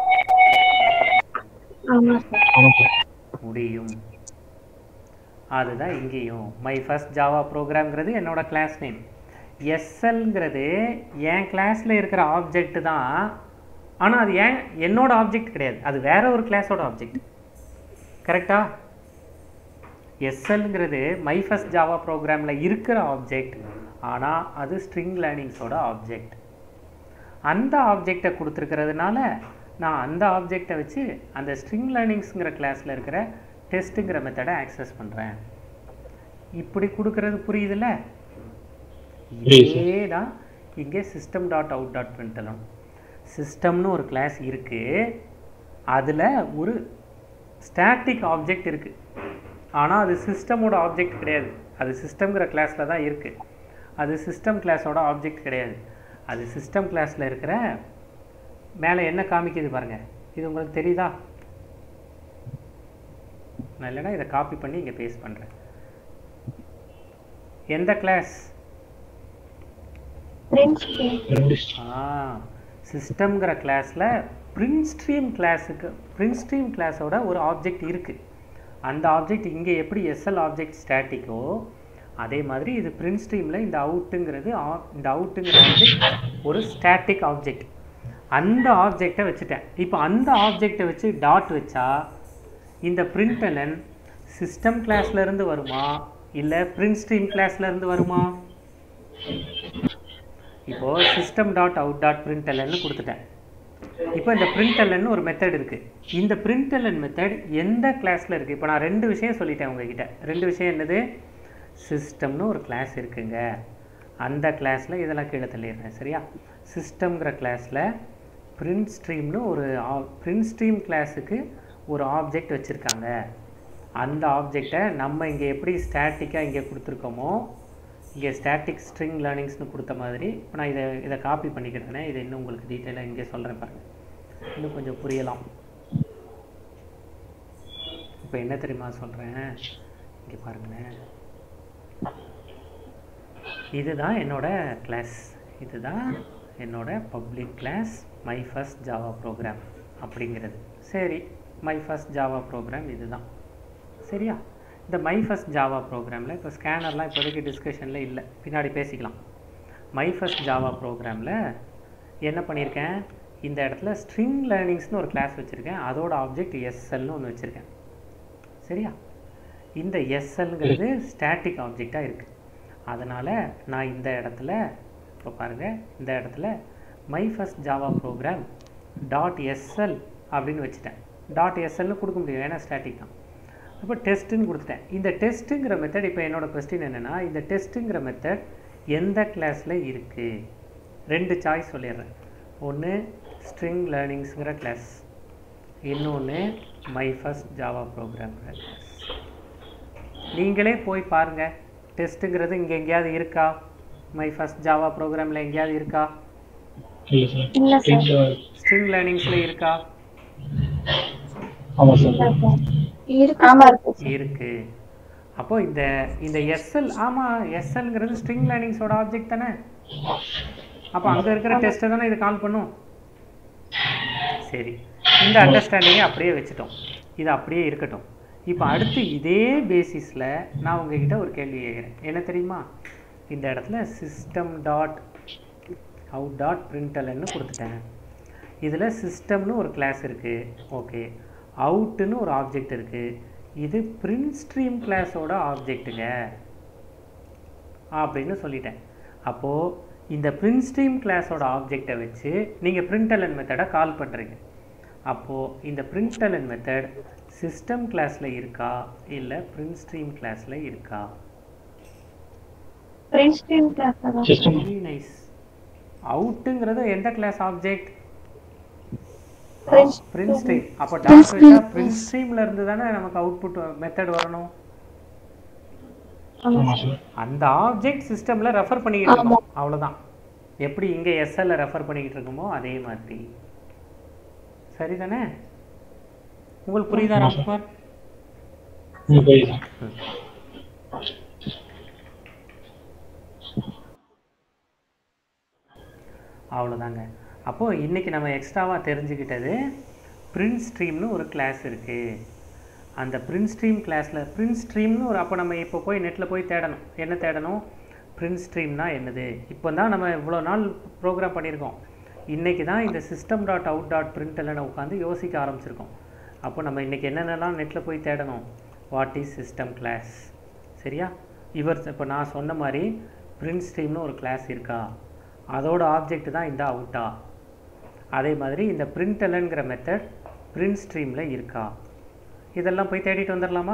முடியும். அதுதான் இங்கேயும் மை ஃபர்ஸ்ட் ஜாவா ப்ரோக்ராம்ங்கிறது என்னோட கிளாஸ் நேம். எஸ்எல்ங்கிறது என் கிளாஸில் இருக்கிற ஆப்ஜெக்ட் தான், ஆனால் அது ஏன் என்னோட ஆப்ஜெக்ட் கிடையாது, அது வேற ஒரு கிளாஸோட ஆப்ஜெக்ட். கரெக்டா? எஸ்எல்ங்கிறது மை ஃபர்ஸ்ட் ஜாவா ப்ரோக்ராமில் இருக்கிற ஆப்ஜெக்ட், ஆனால் அது ஸ்ட்ரிங் லேர்னிங்ஸோட ஆப்ஜெக்ட். அந்த ஆப்ஜெக்டை கொடுத்துருக்கிறதுனால நான் அந்த ஆப்ஜெக்டை வச்சு அந்த ஸ்ட்ரிங் லேர்னிங்ஸுங்கிற கிளாஸில் இருக்கிற டெஸ்ட்டுங்கிற மெத்தடை ஆக்சஸ் பண்ணுறேன். இப்படி கொடுக்கறது புரியுதுல்ல? இதே தான் இங்கே சிஸ்டம் டாட் அவுட் டாட் பிரிண்டெல்லாம். சிஸ்டம்னு ஒரு கிளாஸ் இருக்குது, அதில் ஒரு ஸ்டாட்டிக் ஆப்ஜெக்ட் இருக்குது, ஆனால் அது சிஸ்டமோட ஆப்ஜெக்ட் கிடையாது. அது சிஸ்டம்ங்கிற கிளாஸில் தான் இருக்குது, அது சிஸ்டம் கிளாஸோட ஆப்ஜெக்ட் கிடையாது. அது சிஸ்டம் கிளாஸில் இருக்கிற மேலே என்ன காமிக்குது பாருங்கள், இது உங்களுக்கு தெரியுதா? நான் இல்லைனா இதை காப்பி பண்ணி இங்கே பேஸ்ட் பண்ணுறேன். எந்த கிளாஸ்? ஆ சிஸ்டம்ங்கிற கிளாஸில் பிரிண்ட் ஸ்ட்ரீம் கிளாஸுக்கு பிரிண்ட் ஸ்ட்ரீம் கிளாஸோட ஒரு ஆப்ஜெக்ட் இருக்குது. அந்த ஆப்ஜெக்ட் இங்கே எப்படி எஸ்எல் ஆப்ஜெக்ட் ஸ்டாட்டிக்கோ அதே மாதிரி இது பிரிண்ட் ஸ்ட்ரீமில் இந்த அவுட்டுங்கிறது இந்த அவுட்டுங்கிற ஆப்ஜெக்ட் ஒரு ஸ்டாட்டிக் ஆப்ஜெக்ட். அந்த ஆப்ஜெக்டை வச்சுட்டேன். இப்போ அந்த ஆப்ஜெக்டை வச்சு டாட் வச்சா இந்த பிரிண்டலன் சிஸ்டம் கிளாஸ்லேருந்து வருமா இல்லை பிரிண்ட் ஸ்ட்ரீம் கிளாஸ்லேருந்து வருமா? இப்போது சிஸ்டம் டாட் அவுட் டாட் பிரிண்டலன்னு கொடுத்துட்டேன். இப்போ இந்த பிரிண்டலன்னு ஒரு மெத்தட் இருக்குது. இந்த பிரிண்டலன் மெத்தட் எந்த கிளாஸில் இருக்குது? இப்போ நான் ரெண்டு விஷயம் சொல்லிட்டேன் உங்ககிட்ட. ரெண்டு விஷயம் என்னது? சிஸ்டம்னு ஒரு கிளாஸ் இருக்குங்க, அந்த கிளாஸில் இதெல்லாம் கீழே தள்ளிடுறேன். சரியா? சிஸ்டம்ங்கிற கிளாஸில் பிரிண்ட் ஸ்ட்ரீம்னு ஒரு பிரிண்ட் ஸ்ட்ரீம் கிளாஸுக்கு ஒரு ஆப்ஜெக்ட் வச்சுருக்காங்க. அந்த ஆப்ஜெக்டை நம்ம இங்கே எப்படி ஸ்டாட்டிக்காக இங்கே கொடுத்துருக்கோமோ இங்கே ஸ்டாட்டிக் ஸ்ட்ரிங் லேர்னிங்ஸ்னு கொடுத்த மாதிரி இப்போ நான் இதை இதை காப்பி பண்ணிக்கிறேனே, இதை இன்னும் உங்களுக்கு டீட்டெயிலாக இங்கே சொல்கிறேன் பாருங்கள், இன்னும் கொஞ்சம் புரியலாம். இப்போ என்ன தெரியுமா சொல்கிறேன், இங்கே பாருங்களேன். இதுதான் என்னோட கிளாஸ், இதுதான் என்னோட public class my first Java program அப்படிங்கிறது. சரி, மை ஃபர்ஸ்ட் ஜாவா ப்ரோக்ராம் இதுதான். சரியா? இந்த மை ஃபர்ஸ்ட் ஜாவா ப்ரோக்ராமில் இப்போ ஸ்கேனர்லாம் இப்போதைக்கு டிஸ்கஷனில் இல்லை, பின்னாடி பேசிக்கலாம். மை ஃபர்ஸ்ட் ஜாவா ப்ரோக்ராமில் என்ன பண்ணியிருக்கேன், இந்த இடத்துல ஸ்ட்ரிங் லேர்னிங்ஸ்னு ஒரு கிளாஸ் வச்சுருக்கேன், அதோட ஆப்ஜெக்ட் எஸ்எல்னு ஒன்று வச்சுருக்கேன். சரியா? இந்த எஸ்எல்ங்கிறது ஸ்டாட்டிக் ஆப்ஜெக்டாக இருக்குது. அதனால் நான் இந்த இடத்துல இப்போ பாருங்கள், இந்த இடத்துல my first Java program dot SL அப்படின்னு வச்சுட்டேன். டாட் எஸ்எல்னு கொடுக்க முடியும், ஏன்னா ஸ்டாட்டிக் தான். இப்போ டெஸ்ட்டுன்னு கொடுத்துட்டேன். இந்த டெஸ்ட்டுங்கிற மெத்தட், இப்போ என்னோடய கொஸ்டின் என்னென்னா, இந்த டெஸ்ட்டுங்கிற மெத்தட் எந்த கிளாஸில் இருக்குது? ரெண்டு சாய்ஸ் சொல்லிடுறேன். ஒன்று ஸ்ட்ரிங் லேர்னிங்ஸுங்கிற கிளாஸ், இன்னொன்று மை ஃபர்ஸ்ட் ஜாவா ப்ரோக்ராம்ங்கிற கிளாஸ். நீங்களே போய் பாருங்கள், டெஸ்ட்டுங்கிறது இங்கே எங்கேயாவது இருக்கா? மை ஃபர்ஸ்ட் ஜாவா ப்ரோக்ராமில் எங்கேயாவது இருக்கா? ஸ்ட்ரிங் லேர்னிங்ஸில் இருக்கா? இருக்கு. அப்போ இந்த இந்த எஸ்எல், ஆமாம் எஸ்எல்ங்கிறது ஸ்ட்ரிங் லேர்னிங்ஸோட ஆப்ஜெக்ட் தானே. அப்போ அங்கே இருக்கிற டெஸ்ட்டை தானே இது கால் பண்ணும். சரி, இந்த அண்டர்ஸ்டாண்டிங்கை அப்படியே வச்சுட்டோம், இது அப்படியே இருக்கட்டும். இப்போ அடுத்து இதே பேசிஸில் நான் உங்ககிட்ட ஒரு கேள்வி கேட்குறேன். என்ன தெரியுமா? இந்த இடத்துல சிஸ்டம் டாட் அவுட் டாட் பிரிண்டலன்னு கொடுத்துட்டேன். இதில் சிஸ்டம்னு ஒரு கிளாஸ் இருக்குது, ஓகே. அவுட்டுன்னு ஒரு ஆப்ஜெக்ட் இருக்குது, இது பிரிண்ட் ஸ்ட்ரீம் கிளாஸோட ஆப்ஜெக்ட்டுங்க அப்படின்னு சொல்லிட்டேன். அப்போது இந்த பிரிண்ட் ஸ்ட்ரீம் கிளாஸோட ஆப்ஜெக்டை வச்சு நீங்கள் பிரிண்டலன் மெத்தடை கால் பண்ணுறீங்க. அப்போது இந்த பிரிண்டலன் மெத்தட் சிஸ்டம் கிளாஸில் இருக்கா இல்லை பிரிண்ட் ஸ்ட்ரீம் கிளாஸில் இருக்கா? பிரிண்ட் ஸ்ட்ரீம் கிளாஸ்ல தான். Very nice. அவுட்டுங்கிறது எந்த கிளாஸ் ஆப்ஜெக்ட்? Print stream. அப்போ டாட் வச்சா பிரிண்ட் ஸ்ட்ரீம்ல இருந்து தானே நமக்கு அவுட்புட் மெத்தட் வரணும். ஆமா சார். அந்த ஆப்ஜெக்ட் சிஸ்டமில் ரெஃபர் பண்ணிக்கிட்டு இருக்கோம், அவ்வளோதான். எப்படி இங்கே எஸ்எல்ல ரெஃபர் பண்ணிக்கிட்டு இருக்கோமோ அதே மாதிரி. சரிதானே? உங்களுக்கு புரியுதா ராம்குமார்? ம் புரியுது. அவ்வளோதாங்க. அப்போது இன்றைக்கி நம்ம எக்ஸ்ட்ராவாக தெரிஞ்சுக்கிட்டது பிரிண்ட் ஸ்ட்ரீம்னு ஒரு கிளாஸ் இருக்குது. அந்த பிரிண்ட் ஸ்ட்ரீம் கிளாஸில் பிரிண்ட் ஸ்ட்ரீம்னு ஒரு, அப்போ நம்ம இப்போ போய் நெட்டில் போய் தேடணும். என்ன தேடணும்? பிரிண்ட் ஸ்ட்ரீம்னா என்னது? இப்போ தான் நம்ம இவ்வளோ நாள் ப்ரோக்ராம் பண்ணியிருக்கோம். இன்றைக்கி தான் இந்த system dot out dot print எல்லாம் உட்காந்து யோசிக்க ஆரம்பிச்சிருக்கோம். அப்போ நம்ம இன்றைக்கி என்னென்னலாம் நெட்டில் போய் தேடணும்? What is system class? சரியா? இவர் இப்போ நான் சொன்ன மாதிரி பிரிண்ட் ஸ்ட்ரீம்னு ஒரு கிளாஸ் இருக்கா, அதோட ஆப்ஜெக்ட் தான் இந்த அவுட்டா, அதே மாதிரி இந்த பிரிண்டலன்கிற மெத்தட் பிரிண்ட் ஸ்ட்ரீமில் இருக்கா, இதெல்லாம் போய் தேடிட்டு வந்துடலாமா?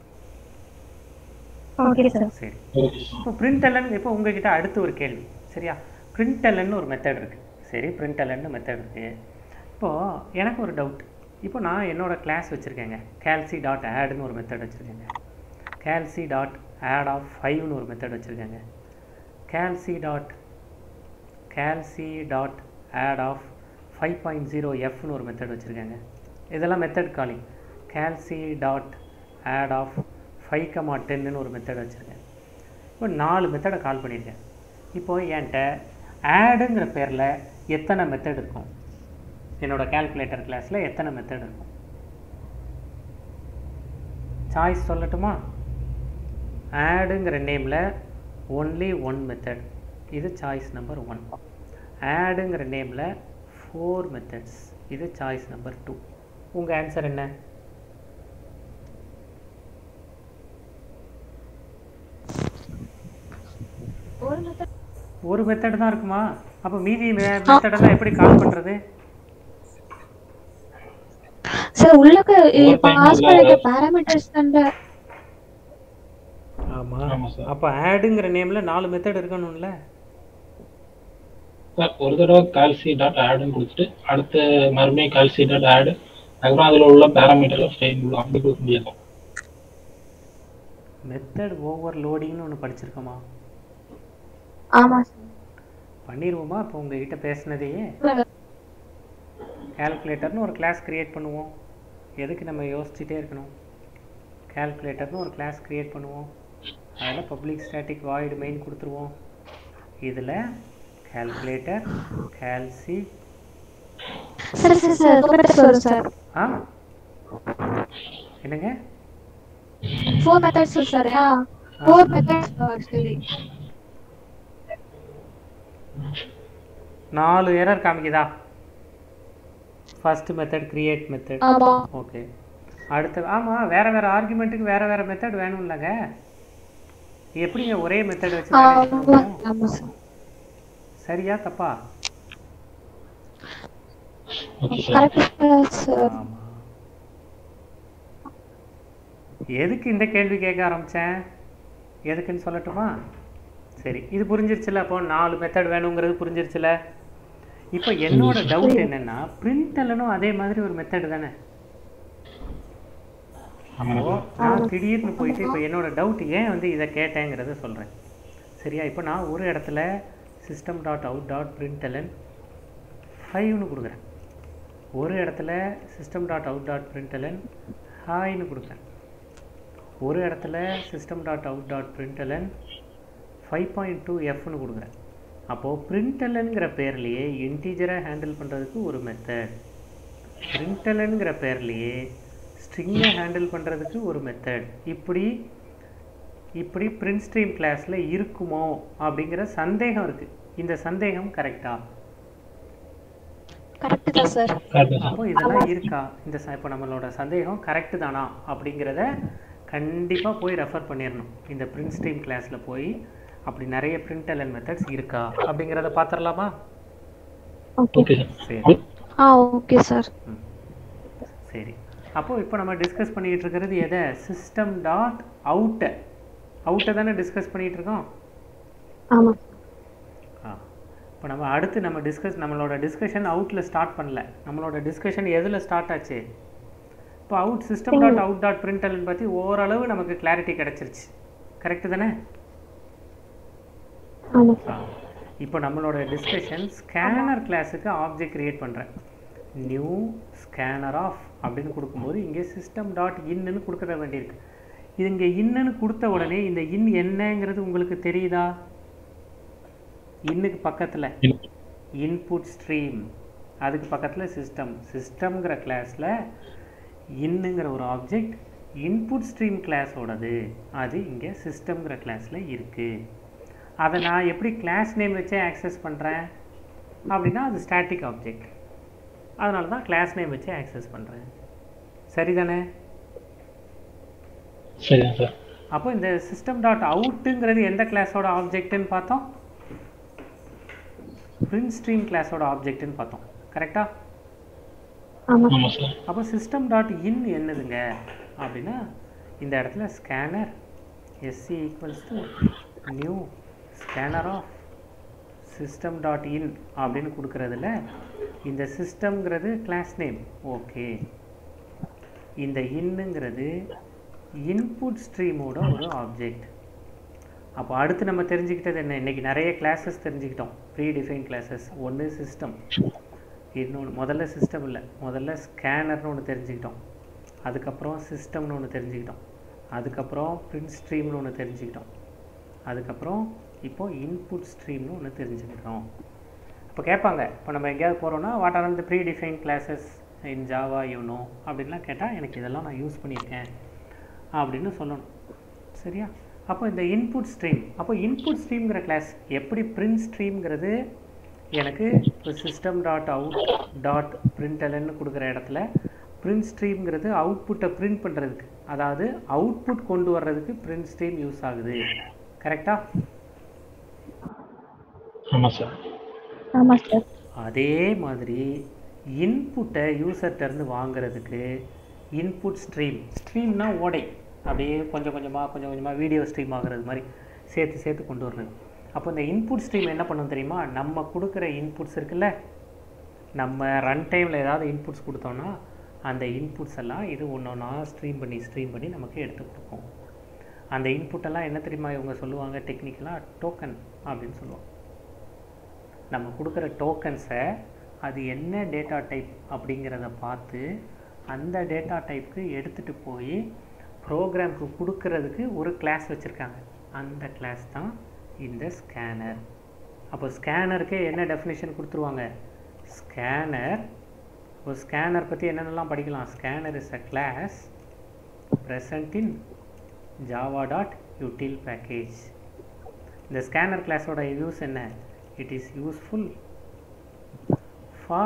Okay sir. சரி. இப்போ பிரிண்டலன், இப்போ உங்ககிட்ட அடுத்து ஒரு கேள்வி. சரியா? பிரிண்டலன்னு ஒரு மெத்தட் இருக்குது. சரி, பிரிண்டலன்னு மெத்தட் இருக்குது. இப்போது எனக்கு ஒரு டவுட். இப்போ நான் என்னோடய கிளாஸ் வச்சுருக்கேங்க, கேல்சி டாட் ஆட்னு ஒரு மெத்தட் வச்சுருக்கேங்க, கேல்சி டாட் ஆட் ஆஃப் ஃபைவ்னு ஒரு மெத்தட் வச்சுருக்கேங்க, calci dot calci dot add of five point zero எஃப்னு ஒரு மெத்தட் வச்சுருக்கேங்க. இதெல்லாம் method calling. Calci dot add of five comma டென்னு ஒரு மெத்தட் வச்சுருக்கேன். இப்போ நாலு மெத்தடை கால் பண்ணியிருக்கேன். இப்போது என்கிட்ட ஆடுங்கிற பேரில் எத்தனை மெத்தட் இருக்கும்? என்னோடய கால்குலேட்டர் கிளாஸில் எத்தனை மெத்தட் இருக்கும்? சாய்ஸ் சொல்லட்டுமா? ஆடுங்கிற நேமில் ஒன்லி ஒன் மெத்தட், இது சாய்ஸ் நம்பர் ஒன். ஆடுங்கிற நேமில் ஃபோர் மெத்தட்ஸ், இது சாய்ஸ் நம்பர் டூ. உங்கள் ஆன்சர் என்ன? ஒரு மெத்தட் தான் இருக்குமா? அப்போ மீதி மெத்தடெல்லாம் எப்படி கால் பண்ணுறது? சார் உள்ளக்க பாஸ் பண்ணிட்ட பாராமீட்டர்ஸ் அந்த. ஆமாம். அப்போ ஆடுங்கிற நேமில் நாலு மெத்தட் இருக்கணும்ல சார். ஒரு தடவை கால்சி டாட் ஆடுன்னு கொடுத்துட்டு அடுத்த மறுபடியும் கால்சி டாட் ஆடு, அதுக்கப்புறம் அதில் உள்ள பேராமீட்டர் அப்படி கொடுக்க முடியாது. மெத்தட் ஓவர்லோடிங்னு ஒன்று படிச்சிருக்கோமா? ஆமாம் சார். பண்ணிடுவோமா? இப்போ உங்ககிட்ட பேசினதையே கால்குலேட்டர்னு ஒரு கிளாஸ் க்ரியேட் பண்ணுவோம். எதுக்கு நம்ம யோசிச்சுட்டே இருக்கணும்? கால்குலேட்டர்னு ஒரு கிளாஸ் க்ரியேட் பண்ணுவோம். அதில் பப்ளிக் ஸ்டாட்டிக் வாய்டு மெயின் கொடுத்துருவோம். இதில் calculator calci sir sir sir methods sir. ஆ என்னங்க? four methods sir. ஆ four methods ஆக்சுவலி. நாலு எரர் காமிக்குதா? First method create method. ஆமா. ஓகே. அடுத்து ஆமாம், வேறு வேறு ஆர்குமெண்ட்டுக்கு வேறு வேறு மெத்தட் வேணும்லங்க. எப்படிங்க ஒரே மெத்தட் வச்சு மேனேஜ் பண்ண முடியும்? சரியா தப்பா? ஆமாம். எதுக்கு இந்த கேள்வி கேட்க ஆரம்பித்தேன்? எதுக்குன்னு சொல்லட்டுமா? சரி, இது புரிஞ்சிருச்சுல. அப்போ நாலு மெத்தட் வேணுங்கிறது புரிஞ்சிருச்சுல. இப்போ என்னோட டவுட் என்னன்னா, பிரிண்டலனும் அதே மாதிரி ஒரு மெத்தட் தானே. நான் திடீர்னு போயிட்டு இப்போ என்னோட டவுட் ஏன் வந்து இதை கேட்டேங்கிறத சொல்கிறேன். சரியா? இப்போ நான் ஒரு இடத்துல system dot out dot println ஃபைவ்னு கொடுக்குறேன், ஒரு இடத்துல system dot out dot println ஹாய்னு கொடுக்குறேன், ஒரு இடத்துல system dot out dot println five point two எஃப்னு கொடுக்குறேன். அப்போது பிரிண்டலன்கிற பேர்லேயே இன்டீஜரை ஹேண்டில் பண்ணுறதுக்கு ஒரு மெத்தட், பிரிண்டலன்கிற பேர்லேயே ஸ்ட்ரிங்கை ஹேண்டில் பண்ணுறதுக்கு ஒரு மெத்தட், இப்படி இப்படி பிரிண்ட் ஸ்ட்ரீம் கிளாஸில் இருக்குமோ அப்படிங்கிற சந்தேகம் இருக்குது. இந்த சந்தேகம் கரெக்டா? கரெக்ட் தான் சார். அப்போ இதெல்லாம் இருக்கா? இந்த இப்போ நம்மளோட சந்தேகம் கரெக்டு தானா அப்படிங்கிறத கண்டிப்பாக போய் ரெஃபர் பண்ணிடணும். இந்த பிரிண்ட் ஸ்ட்ரீம் கிளாஸில் போய் அப்படி நிறைய பிரிண்டலன் மெத்தட்ஸ் இருக்கா அப்படிங்கிறத பார்த்துடலாமா? ஓகே. சரி. ஆ ஓகே சார். சரி, அப்போது இப்போ நம்ம டிஸ்கஸ் பண்ணிகிட்டு இருக்கிறது எதை? சிஸ்டம் டாட் அவுட்டை அவுட்டை தானே டிஸ்கஸ் பண்ணிகிட்டு இருக்கோம். ஆமாம். ஆ இப்போ நம்ம அடுத்து நம்ம டிஸ்கஸ் நம்மளோட டிஸ்கஷன் அவுட்டில் ஸ்டார்ட் பண்ணல. நம்மளோட டிஸ்கஷன் எதில் ஸ்டார்ட் ஆச்சு? இப்போ out system dot out dot println பற்றி ஓரளவு நமக்கு கிளாரிட்டி கிடச்சிருச்சு. கரெக்டு தானே? ஆமா ஆ இப்போ நம்மளோட டிஸ்கஷன் ஸ்கேனர் கிளாஸுக்கு ஆப்ஜெக்ட் கிரியேட் பண்ணுறேன். நியூ ஸ்கேனர் ஆஃப் அப்படின்னு கொடுக்கும்போது இங்கே சிஸ்டம் டாட் இன்னுன்னு கொடுக்க வேண்டியிருக்கு. இது இங்கே இன்னுன்னு கொடுத்த உடனே இந்த இன் என்னங்கிறது உங்களுக்கு தெரியுதா? இன்னுக்கு பக்கத்தில் இன்புட் ஸ்ட்ரீம், அதுக்கு பக்கத்தில் சிஸ்டம். சிஸ்டம்ங்கிற கிளாஸில் இன்னுங்கிற ஒரு ஆப்ஜெக்ட் இன்புட் ஸ்ட்ரீம் கிளாஸோடது, அது இங்கே சிஸ்டம்ங்கிற கிளாஸில் இருக்குது. அதை நான் எப்படி கிளாஸ் நேம் வச்சே ஆக்சஸ் பண்ணுறேன் அப்படின்னா அது ஸ்டாட்டிக் ஆப்ஜெக்ட், அதனால தான் கிளாஸ் நேம் வச்சு ஆக்சஸ் பண்ணுறேன். சரிதானே? சரிங்க சார். அப்போ இந்த சிஸ்டம் டாட் அவுட்டுங்கிறது எந்த கிளாஸோட ஆப்ஜெக்ட்னு பார்த்தோம்? பிரிண்ட் ஸ்ட்ரீம் கிளாஸோட ஆப்ஜெக்ட்னு பார்த்தோம். கரெக்டா? ஆமா ஆமா சார். அப்போ சிஸ்டம் டாட் இன் என்னதுங்க அப்படின்னா இந்த இடத்துல scanner SC equals to new scanner of system dot in அப்படின்னு கொடுக்குறதுல இந்த சிஸ்டம்ங்கிறது கிளாஸ் நேம். ஓகே, இந்த இன்னுங்கிறது இன்புட் ஸ்ட்ரீமோட ஒரு ஆப்ஜெக்ட். அப்போ அடுத்து நம்ம தெரிஞ்சுக்கிட்டது என்ன? இன்றைக்கி நிறைய கிளாஸஸ் தெரிஞ்சுக்கிட்டோம், ப்ரீ டிஃபைன் கிளாஸஸ். ஒன்று சிஸ்டம், இன்னொன்று முதல்ல சிஸ்டம் இல்லை, முதல்ல ஸ்கேனர்னு ஒன்று தெரிஞ்சுக்கிட்டோம், அதுக்கப்புறம் சிஸ்டம்னு ஒன்று தெரிஞ்சுக்கிட்டோம், அதுக்கப்புறம் பிரிண்ட் ஸ்ட்ரீம்னு ஒன்று தெரிஞ்சுக்கிட்டோம், அதுக்கப்புறம் இப்போது இன்புட் ஸ்ட்ரீம்னு ஒன்று தெரிஞ்சுக்கிட்டோம். இப்போ கேட்பாங்க, இப்போ நம்ம எங்கேயாவது போகிறோன்னா what are the pre define classes in Java you know அப்படின்லாம் கேட்டால் எனக்கு இதெல்லாம் நான் யூஸ் பண்ணியிருக்கேன் அப்படின்னு சொல்லணும். சரியா? அப்போ இந்த இன்புட் ஸ்ட்ரீம், அப்போ இன்புட் ஸ்ட்ரீம்ங்கிற கிளாஸ் எப்படி பிரிண்ட் ஸ்ட்ரீம்ங்கிறது எனக்கு இப்போ சிஸ்டம் டாட் அவுட் டாட் பிரிண்டலன்னு கொடுக்குற இடத்துல பிரிண்ட் ஸ்ட்ரீம்ங்கிறது அவுட்புட்டை பிரிண்ட் பண்ணுறதுக்கு, அதாவது அவுட்புட் கொண்டு வர்றதுக்கு பிரிண்ட் ஸ்ட்ரீம் யூஸ் ஆகுது. கரெக்டா? ஆமாம் சார். ஆமா சார். அதே மாதிரி இன்புட்டை யூசர்கிட்டருந்து வாங்குறதுக்கு இன்புட் ஸ்ட்ரீம், ஸ்ட்ரீம்னா ஓடை, அப்படியே கொஞ்சம் கொஞ்சமாக கொஞ்சம் கொஞ்சமாக வீடியோ ஸ்ட்ரீம் ஆகிறது மாதிரி சேர்த்து சேர்த்து கொண்டு வர்றது. அப்போ இந்த இன்புட் ஸ்ட்ரீம் என்ன பண்ணணும் தெரியுமா? நம்ம கொடுக்குற இன்புட்ஸ் இருக்குல்ல, நம்ம ரன் டைமில் ஏதாவது இன்புட்ஸ் கொடுத்தோன்னா அந்த இன்புட்ஸ் எல்லாம் இது ஒன்று ஒன்றா ஸ்ட்ரீம் பண்ணி ஸ்ட்ரீம் பண்ணி நமக்கு எடுத்து கொடுக்கும். அந்த இன்புட்டெல்லாம் என்ன தெரியுமா இவங்க சொல்லுவாங்க டெக்னிக்கலாக? டோக்கன் அப்படின்னு சொல்லுவாங்க. நம்ம கொடுக்குற டோக்கன்ஸை அது என்ன டேட்டா டைப் அப்படிங்கிறத பார்த்து அந்த டேட்டா டைப்புக்கு எடுத்துகிட்டு போய் ப்ரோக்ராமுக்கு கொடுக்கறதுக்கு ஒரு கிளாஸ் வச்சுருக்காங்க. அந்த கிளாஸ் தான் இந்த ஸ்கேனர். அப்போ ஸ்கேனருக்கே என்ன டெஃபினேஷன் கொடுத்துருவாங்க? ஸ்கேனர், ஒரு ஸ்கேனர் பற்றி என்னென்னலாம் படிக்கலாம்? Scanner is a class present in java dot util package. இந்த ஸ்கேனர் கிளாஸோட யூஸ் என்ன? It is useful for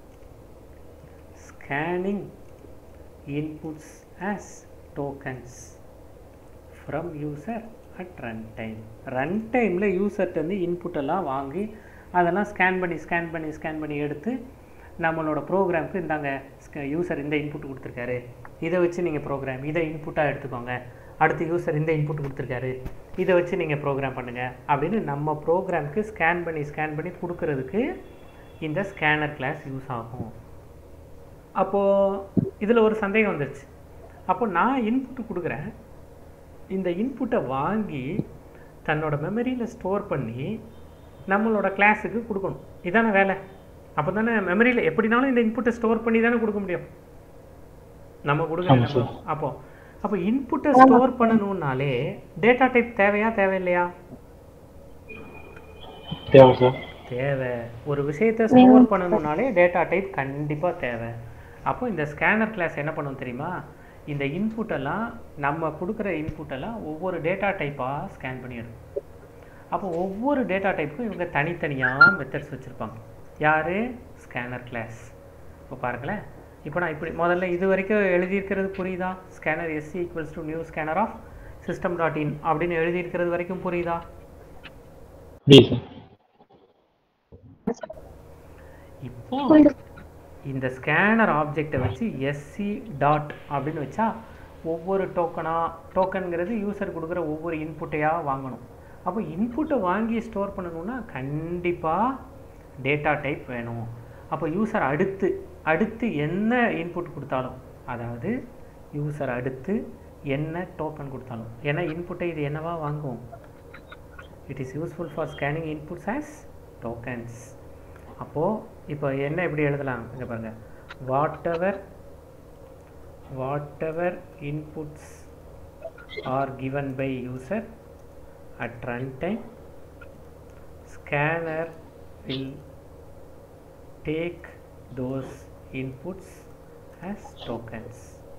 scanning inputs as tokens from user at runtime. ரன்டைமில் யூசர்கிட்ட வந்து இன்புட் எல்லாம் வாங்கி அதெல்லாம் ஸ்கேன் பண்ணி ஸ்கேன் பண்ணி ஸ்கேன் பண்ணி எடுத்து நம்மளோட ப்ரோக்ராமுக்கு இந்தாங்க யூசர் இந்த இன்புட் கொடுத்துருக்காரு, இதை வச்சு நீங்கள் ப்ரோக்ராம் இதை இன்புட்டாக எடுத்துக்கோங்க, அடுத்து யூசர் இந்த இன்புட் கொடுத்துருக்காரு, இதை வச்சு நீங்கள் ப்ரோக்ராம் பண்ணுங்கள் அப்படின்னு நம்ம ப்ரோக்ராமுக்கு ஸ்கேன் பண்ணி ஸ்கேன் பண்ணி கொடுக்கறதுக்கு இந்த ஸ்கேனர் கிளாஸ் யூஸ் ஆகும். அப்போது இதில் ஒரு சந்தேகம் வந்துருச்சு. அப்போது நான் இன்புட்டு கொடுக்குறேன், இந்த இன்புட்டை வாங்கி தன்னோட மெமரியில் ஸ்டோர் பண்ணி நம்மளோட கிளாஸுக்கு கொடுக்கணும். இதான வேலை. அப்போ தானே மெமரியில் எப்படினாலும் இந்த இன்புட்டை ஸ்டோர் பண்ணி தானே கொடுக்க முடியும் நம்ம கொடுக்குற. அப்போ அப்போ இன்புட்டை ஸ்டோர் பண்ணணும்னாலே டேட்டா டைப் தேவையா தேவையில்லையா? தேவை. ஒரு விஷயத்தை ஸ்டோர் பண்ணணும்னாலே டேட்டா டைப் கண்டிப்பாக தேவை. அப்போ இந்த ஸ்கேனர் கிளாஸ் என்ன பண்ணணும் தெரியுமா? இந்த இன்புட்டெல்லாம் நம்ம கொடுக்குற இன்புட்டெல்லாம் ஒவ்வொரு டேட்டா டைப்பாக ஸ்கேன் பண்ணிடும். அப்போ ஒவ்வொரு டேட்டா டைப்புக்கும் இவங்க தனித்தனியாக மெத்தட்ஸ் வச்சுருப்பாங்க. யார்? Scanner class. இப்போ பாருங்களேன், இப்போ நான் இப்படி முதல்ல இது வரைக்கும் எழுதியிருக்கிறது புரியுதா? Scanner SC equals to new scanner of system dot in அப்படின்னு எழுதியிருக்கிறது வரைக்கும் புரியுதா? இப்போ இந்த ஸ்கேனர் ஆப்ஜெக்டை வச்சு எஸ்சி டாட் அப்படின்னு வச்சா ஒவ்வொரு டோக்கனா, டோக்கனுங்கிறது யூசர் கொடுக்குற ஒவ்வொரு இன்புட்டையாக வாங்கணும். அப்போ இன்புட்டை வாங்கி ஸ்டோர் பண்ணணும்னா கண்டிப்பாக டேட்டா டைப் வேணும். அப்போ யூசர் அடுத்து அடுத்து என்ன இன்புட் கொடுத்தாலும், அதாவது யூசர் அடுத்து என்ன டோக்கன் கொடுத்தாலும். ஏன்னா இன்புட்டை இது என்னவா வாங்கும்? It is useful for scanning inputs as tokens. அப்போது இப்போ என்ன எப்படி எழுதலாம் இங்கே பாருங்கள், whatever whatever inputs are given by user at run time, scanner will take those inputs as tokens.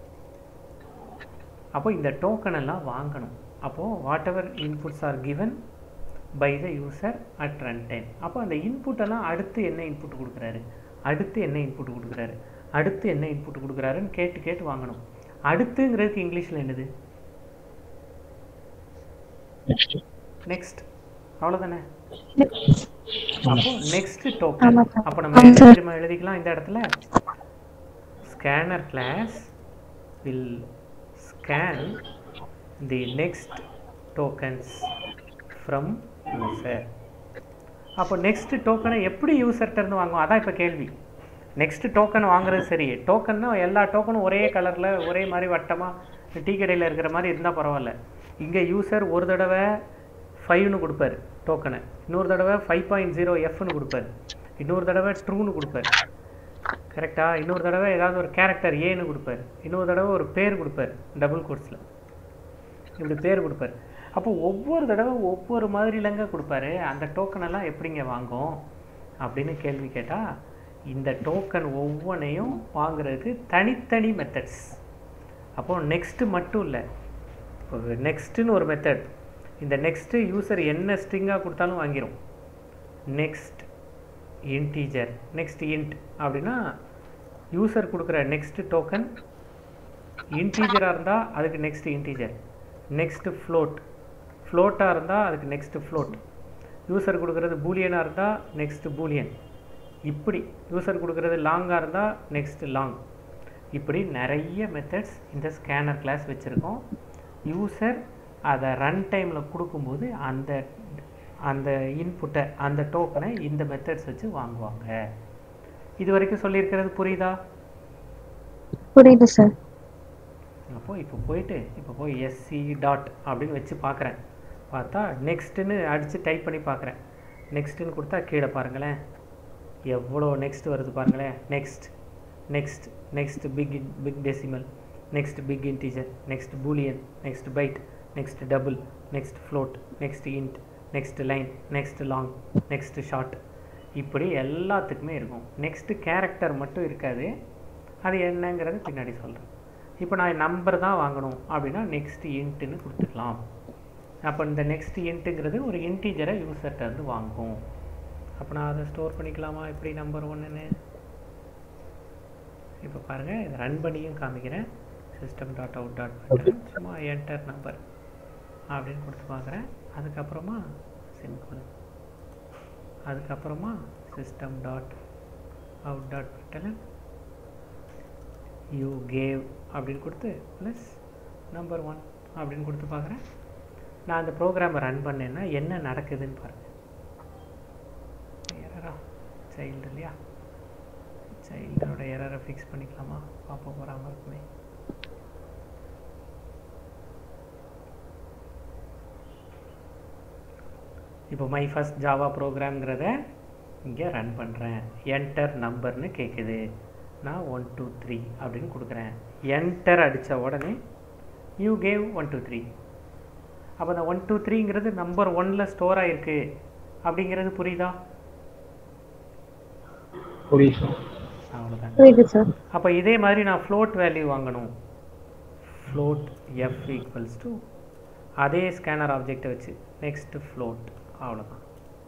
அப்போ இந்த டோக்கன் எல்லாம் வாங்கணும். அப்போது whatever inputs are given by the user at run time. அப்போ அந்த input எல்லாம் அடுத்து என்ன இன்புட் கொடுக்குறாரு, அடுத்து என்ன இன்புட் கொடுக்குறாரு, அடுத்து என்ன இன்புட் கொடுக்குறாருன்னு கேட்டு கேட்டு வாங்கணும். அடுத்துங்கிறதுக்கு இங்கிலீஷில் என்னது? நெக்ஸ்ட். அவ்வளோதானே? அப்போ நெக்ஸ்ட் டோக்கன். அப்போ நம்ம என்ன தெரியுமா எழுதிக்கலாம் இந்த இடத்துல, scanner class will scan the next tokens from user. அப்போ நெக்ஸ்ட் டோக்கனை எப்படி யூசர்கிட்ட இருந்து வாங்குவோம், அதான் இப்போ கேள்வி. நெக்ஸ்ட் டோக்கன் வாங்குறது சரி, டோக்கன்னா எல்லா டோக்கனும் ஒரே கலரில் ஒரே மாதிரி வட்டமாக டீ கடையில் இருக்கிற மாதிரி இருந்தால் பரவாயில்ல. இங்கே யூசர் ஒரு தடவை ஃபைவ்னு கொடுப்பார் டோக்கனை, இன்னொரு தடவை ஃபைவ் பாயிண்ட் ஜீரோ எஃப்னு கொடுப்பார், இன்னொரு தடவை ட்ரூன்னு கொடுப்பார், கரெக்டாக, இன்னொரு தடவை ஏதாவது ஒரு கேரக்டர் ஏன்னு கொடுப்பார், இன்னொரு தடவை ஒரு பேர் கொடுப்பார் டபுள் கோட்ஸில், இப்படி பேர் கொடுப்பார். அப்போ ஒவ்வொரு தடவை ஒவ்வொரு மாதிரிலங்க கொடுப்பாரு. அந்த டோக்கனெல்லாம் எப்படிங்க வாங்கும் அப்படின்னு கேள்வி கேட்டால், இந்த டோக்கன் ஒவ்வொன்றையும் வாங்குறதுக்கு தனித்தனி மெத்தட்ஸ். அப்போது நெக்ஸ்ட்டு மட்டும் இல்லை, இப்போ நெக்ஸ்ட்டுன்னு ஒரு மெத்தட், இந்த நெக்ஸ்ட்டு யூசர் என்ன ஸ்ட்ரிங்காக கொடுத்தாலும் வாங்கிடும். நெக்ஸ்ட் இன்டீஜர், நெக்ஸ்ட் இன்ட் அப்படின்னா யூசர் கொடுக்குற நெக்ஸ்ட் டோக்கன் இன்டீஜராக இருந்தால் அதுக்கு நெக்ஸ்ட் இன்டீஜர், நெக்ஸ்ட்டு ஃப்ளோட், ஃப்ளோட்டாக இருந்தால் அதுக்கு நெக்ஸ்ட்டு ஃப்ளோட், யூசர் கொடுக்குறது பூலியனாக இருந்தால் நெக்ஸ்ட்டு பூலியன், இப்படி யூசர் கொடுக்குறது லாங்காக இருந்தால் நெக்ஸ்ட் லாங், இப்படி நிறைய மெத்தட்ஸ் இந்த ஸ்கேனர் கிளாஸ் வச்சுருக்கோம். யூசர் அதை ரன் டைமில் கொடுக்கும்போது அந்த அந்த இன்புட்டை அந்த டோக்கனை இந்த மெத்தட்ஸ் வச்சு வாங்குவாங்க. இது வரைக்கும் சொல்லியிருக்கிறது புரியுதா? புரியுது சார். அப்போ இப்போ போயிட்டு இப்போ போய் எஸ்சி டாட் அப்படின்னு வச்சு பார்க்குறேன். பார்த்தா நெக்ஸ்ட்டுன்னு அடித்து டைப் பண்ணி பார்க்குறேன். நெக்ஸ்ட்டுன்னு கொடுத்தா கீழே பாருங்களேன் எவ்வளோ நெக்ஸ்ட் வருது பாருங்களேன். Next next next big big decimal, next big integer, next boolean, next byte, next double, next float, next int, next line, next long, next short, இப்படி எல்லாத்துக்குமே இருக்கும். நெக்ஸ்ட்டு கேரக்டர் மட்டும் இருக்காது, அது என்னங்கிறது பின்னாடி சொல்கிறேன். இப்போ நான் நம்பர் தான் வாங்கணும் அப்படின்னா நெக்ஸ்ட் இன்ட்டுன்னு கொடுத்துக்கலாம். அப்போ இந்த நெக்ஸ்ட் இன்ட்டுங்கிறது ஒரு இன்டீஜரை யூசர்கிட்ட இருந்து வாங்கும். அப்போ நான் அதை ஸ்டோர் பண்ணிக்கலாமா எப்படி நம்பர் ஒன்றுன்னு? இப்போ பாருங்கள், இதை ரன் பண்ணியும் காமிக்கிறேன். சிஸ்டம் டாட் அவுட் டாட் பட்டன் சும்மா என்டர் நம்பர் அப்படின்னு கொடுத்து பார்க்குறேன். அதுக்கப்புறமா சிம்பிள், அதுக்கப்புறமா சிஸ்டம் டாட் அவுட் டாட் பட்டன் யூ கேவ் அப்படின்னு கொடுத்து ப்ளஸ் நம்பர் ஒன் அப்படின்னு கொடுத்து பார்க்குறேன். நான் அந்த ப்ரோக்ராமை ரன் பண்ணேன்னா என்ன நடக்குதுன்னு பாருங்கள். எரரா சைல்டு இல்லையா, சைல்டோட எரரை ஃபிக்ஸ் பண்ணிக்கலாமா, பார்ப்ப போகிறாம இருக்குமே. இப்போ மை ஃபஸ்ட் ஜாவா ப்ரோக்ராம்ங்கிறத இங்கே ரன் பண்ணுறேன். என்டர் நம்பர்னு கேட்குது. நான் ஒன் டூ த்ரீ அப்படின்னு கொடுக்குறேன். என்டர் அடித்த உடனே you gave one two three. அப்போ அந்த ஒன் டூ த்ரீங்கிறது நம்பர் ஒன்னில் ஸ்டோர் ஆகிருக்கு அப்படிங்கிறது புரியுதா? அவ்வளோதான். அப்போ இதே மாதிரி நான் ஃப்ளோட் வேல்யூ வாங்கணும். ஃப்ளோட் எஃப் ஈக்குவல்ஸ் டு அதே ஸ்கேனர் ஆப்ஜெக்டை வச்சு நெக்ஸ்ட் ஃப்ளோட், அவ்வளோதான்.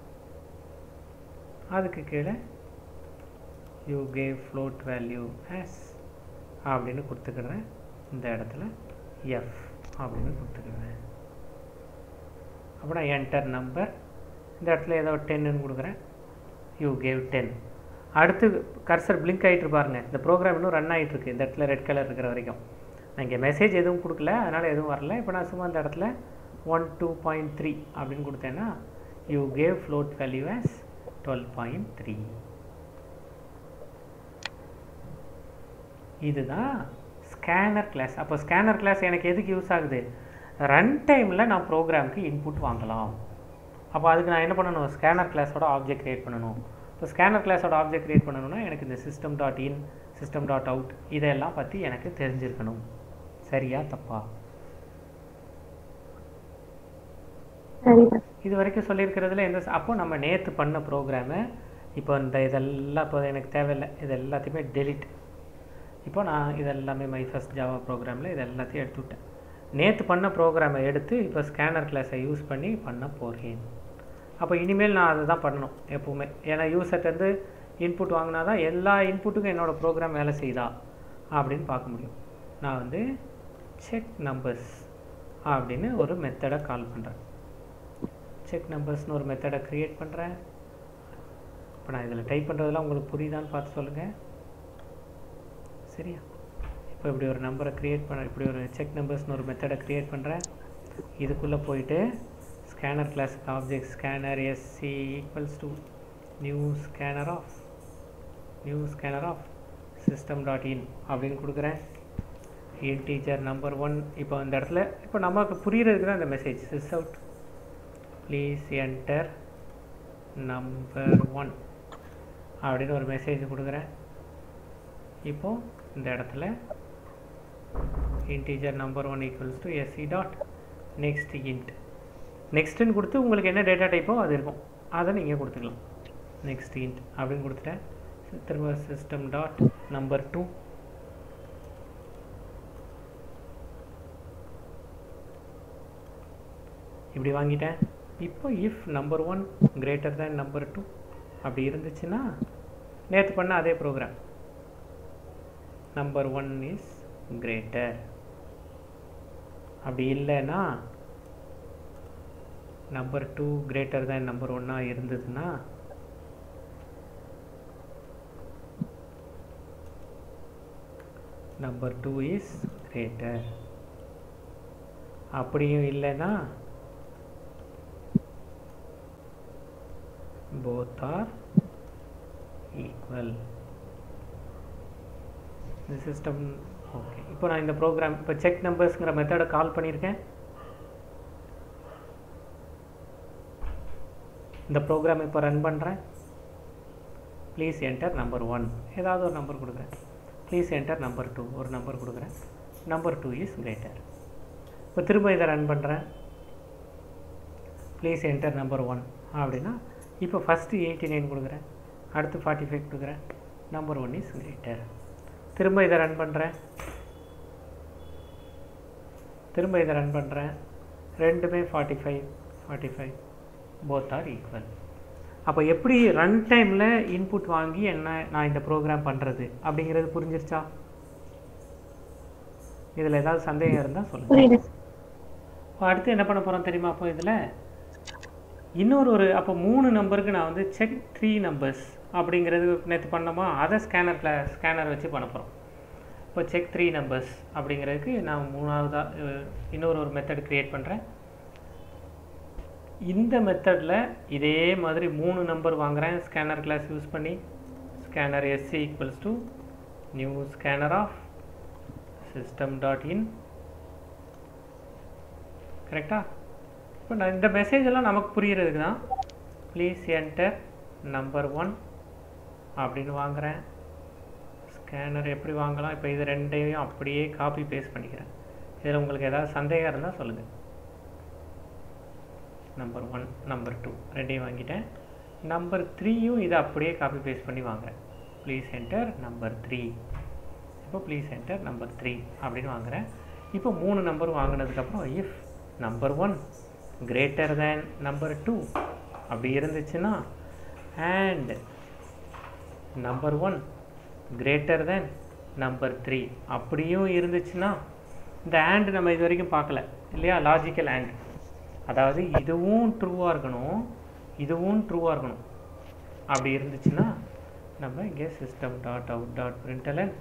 அதுக்கு கீழே you gave float value is அப்படின்னு கொடுத்துக்கிறேன். இந்த இடத்துல எஃப் அப்படின்னு கொடுத்துக்கிறேன். அப்புறம் என்டர் நம்பர், இந்த இடத்துல ஏதோ டென்னு கொடுக்குறேன். You gave ten. அடுத்து கர்சர் பிளிங்க் ஆகிட்டு பாருங்க. இந்த ப்ரோக்ராம் இன்னும் ரன் ஆகிட்டு இருக்கு. இந்த இடத்துல ரெட் கலர் இருக்கிற வரைக்கும் நான் இங்கே மெசேஜ் எதுவும் கொடுக்கல, அதனால் எதுவும் வரல. இப்போ நான் சும்மா இந்த இடத்துல ஒன் டூ பாயிண்ட் த்ரீ அப்படின்னு கொடுத்தேன்னா you gave float value as twelve point three. இதுதான் ஸ்கேனர் கிளாஸ். அப்போ ஸ்கேனர் கிளாஸ் எனக்கு எதுக்கு யூஸ் ஆகுது? ரன் டைமில் நான் ப்ரோக்ராமுக்கு இன்புட் வாங்கலாம். அப்போ அதுக்கு நான் என்ன பண்ணணும்? ஸ்கேனர் கிளாஸோட ஆப்ஜெக்ட் க்ரியேட் பண்ணணும். இப்போ ஸ்கேனர் கிளாஸோட ஆப்ஜெக்ட் க்ரியேட் பண்ணணும்னா எனக்கு இந்த system dot in, system dot out இதெல்லாம் பற்றி எனக்கு தெரிஞ்சிருக்கணும். சரியா தப்பா? இது வரைக்கும் சொல்லியிருக்கிறதுல எந்த அப்போ நம்ம நேற்று பண்ண ப்ரோக்ராமை இப்போ இந்த இதெல்லாம் இப்போ எனக்கு தேவையில்லை, இது எல்லாத்தையுமே டெலிட். இப்போ நான் இதெல்லாமே மை ஃபஸ்ட் ஜாவா ப்ரோக்ராமில் இது எல்லாத்தையும் எடுத்து விட்டேன். நேற்று பண்ண ப்ரோக்ராமை எடுத்து இப்போ ஸ்கேனர் கிளாஸை யூஸ் பண்ணி பண்ண போகிறேன். அப்போ இனிமேல் நான் அதை தான் பண்ணணும் எப்போவுமே. ஏன்னா யூசர்ட்டேருந்து இன்புட் வாங்கினா தான் எல்லா இன்புட்டுக்கும் என்னோடய ப்ரோக்ராம் வேலை செய்தா அப்படின்னு பார்க்க முடியும். நான் வந்து செக் நம்பர்ஸ் அப்படின்னு ஒரு மெத்தடை கால் பண்ணுறேன். செக் நம்பர்ஸ்னு ஒரு மெத்தடை க்ரியேட் பண்ணுறேன். இப்போ நான் இதில் டைப் பண்ணுறதெல்லாம் உங்களுக்கு புரியுதான்னு பார்த்து சொல்லுங்கள். சரியா? இப்போ இப்படி ஒரு நம்பரை க்ரியேட் பண்ண, இப்படி ஒரு செக் நம்பர்ஸ்னு ஒரு மெத்தடை க்ரியேட் பண்ணுறேன். இதுக்குள்ளே போயிட்டு ஸ்கேனர் கிளாஸுக்கு object scanner SC equals to new scanner of new scanner of system dot in அப்படின்னு கொடுக்குறேன். Integer number one. இப்போ இந்த இடத்துல இப்போ நமக்கு புரிகிறதுக்கு தான் இந்த message sys out please enter number one அப்படின்னு ஒரு மெசேஜ் கொடுக்குறேன். இப்போது இந்த இடத்துல integer number one equals to SC dot next int. நெக்ஸ்ட்டுன்னு கொடுத்து உங்களுக்கு என்ன டேட்டா டைப்போ அது இருக்கும், அதை நீங்கள் கொடுத்துக்கலாம். நெக்ஸ்ட் இன்ட் அப்படின்னு கொடுத்துட்டேன். திரும்ப சிஸ்டம் டாட் நம்பர் டூ இப்படி வாங்கிட்டேன். இப்போ if number one greater than number two அப்படி இருந்துச்சுன்னா நேற்று பண்ண அதே program number one is greater. அப்படி இல்லைன்னா number two greater than number ஒன்னாக இருந்ததுன்னா நம்பர் டூ இஸ் கிரேட்டர். அப்படியும் இல்லைன்னா both are equal. இந்த சிஸ்டம் ஓகே. இப்போ நான் இந்த ப்ரோக்ராம் இப்போ செக் நம்பர்ஸ்ங்கிற மெத்தடை கால் பண்ணியிருக்கேன். இந்த ப்ரோக்ராம் இப்போ ரன் பண்ணுறேன். ப்ளீஸ் என்டர் நம்பர் ஒன் ஏதாவது ஒரு நம்பர் கொடுக்குறேன். ப்ளீஸ் என்டர் நம்பர் டூ ஒரு நம்பர் கொடுக்குறேன். Number two is greater. இப்போ திரும்ப இதை ரன் பண்ணுறேன். ப்ளீஸ் என்டர் நம்பர் ஒன் அப்படின்னா இப்போ ஃபஸ்ட்டு எயிட்டி நைன் கொடுக்குறேன், அடுத்து ஃபார்ட்டி ஃபைவ் கொடுக்குறேன். Number one is greater. திரும்ப இதை ரன் பண்ணுறேன். திரும்ப இதை ரன் பண்ணுறேன். ரெண்டுமே forty five forty five both are equal. அப்போ எப்படி ரன் டைமில் இன்புட் வாங்கி என்ன நான் இந்த ப்ரோக்ராம் பண்ணுறது அப்படிங்கிறது புரிஞ்சிருச்சா? இதில் ஏதாவது சந்தேகம் இருந்தால் சொல்லுங்கள். இப்போ அடுத்து என்ன பண்ண போகிறோம் தெரியுமா? அப்போ இதில் இன்னொரு ஒரு அப்போ மூணு நம்பருக்கு நான் வந்து செக் த்ரீ நம்பர்ஸ் அப்படிங்கிறது நேற்று பண்ணோமா, அதை ஸ்கேனர் கிளா ஸ்கேனர் வச்சு பண்ண போகிறோம். இப்போ செக் த்ரீ நம்பர்ஸ் அப்படிங்கிறதுக்கு நான் மூணாவதாக இன்னொரு ஒரு மெத்தட் க்ரியேட் பண்ணுறேன். இந்த மெத்தடில் இதே மாதிரி மூணு நம்பர் வாங்குகிறேன் ஸ்கேனர் கிளாஸ் யூஸ் பண்ணி. Scanner SC equals to new scanner of system dot in. கரெக்டாக? இப்போ நான் இந்த மெசேஜ் எல்லாம் நமக்கு புரிகிறதுக்கு தான் ப்ளீஸ் என்டர் நம்பர் ஒன் அப்படின்னு வாங்குகிறேன். ஸ்கேனர் எப்படி வாங்கலாம்? இப்போ இது ரெண்டையும் அப்படியே காப்பி பேஸ்ட் பண்ணிக்கிறேன். இதில் உங்களுக்கு ஏதாவது சந்தேகம் இருந்தால் சொல்லுங்கள். நம்பர் ஒன் நம்பர் டூ ரெண்டையும் வாங்கிட்டேன். நம்பர் த்ரீயும் இதை அப்படியே காப்பி பேஸ்ட் பண்ணி வாங்குகிறேன். Please enter number three. இப்போ ப்ளீஸ் என்டர் நம்பர் த்ரீ அப்படின்னு வாங்குகிறேன். இப்போ மூணு நம்பர் வாங்கினதுக்கப்புறம் if number one greater than number two அப்படி இருந்துச்சுன்னா and number one greater than number three அப்படியும் இருந்துச்சுன்னா, இந்த ஆண்ட் நம்ம இது வரைக்கும் பார்க்கல இல்லையா, லாஜிக்கல் ஆண்ட். அதாவது இதுவும் ட்ரூவாக இருக்கணும், இதுவும் ட்ரூவாக இருக்கணும். அப்படி இருந்துச்சுன்னா நம்ம இங்கே system dot out dot println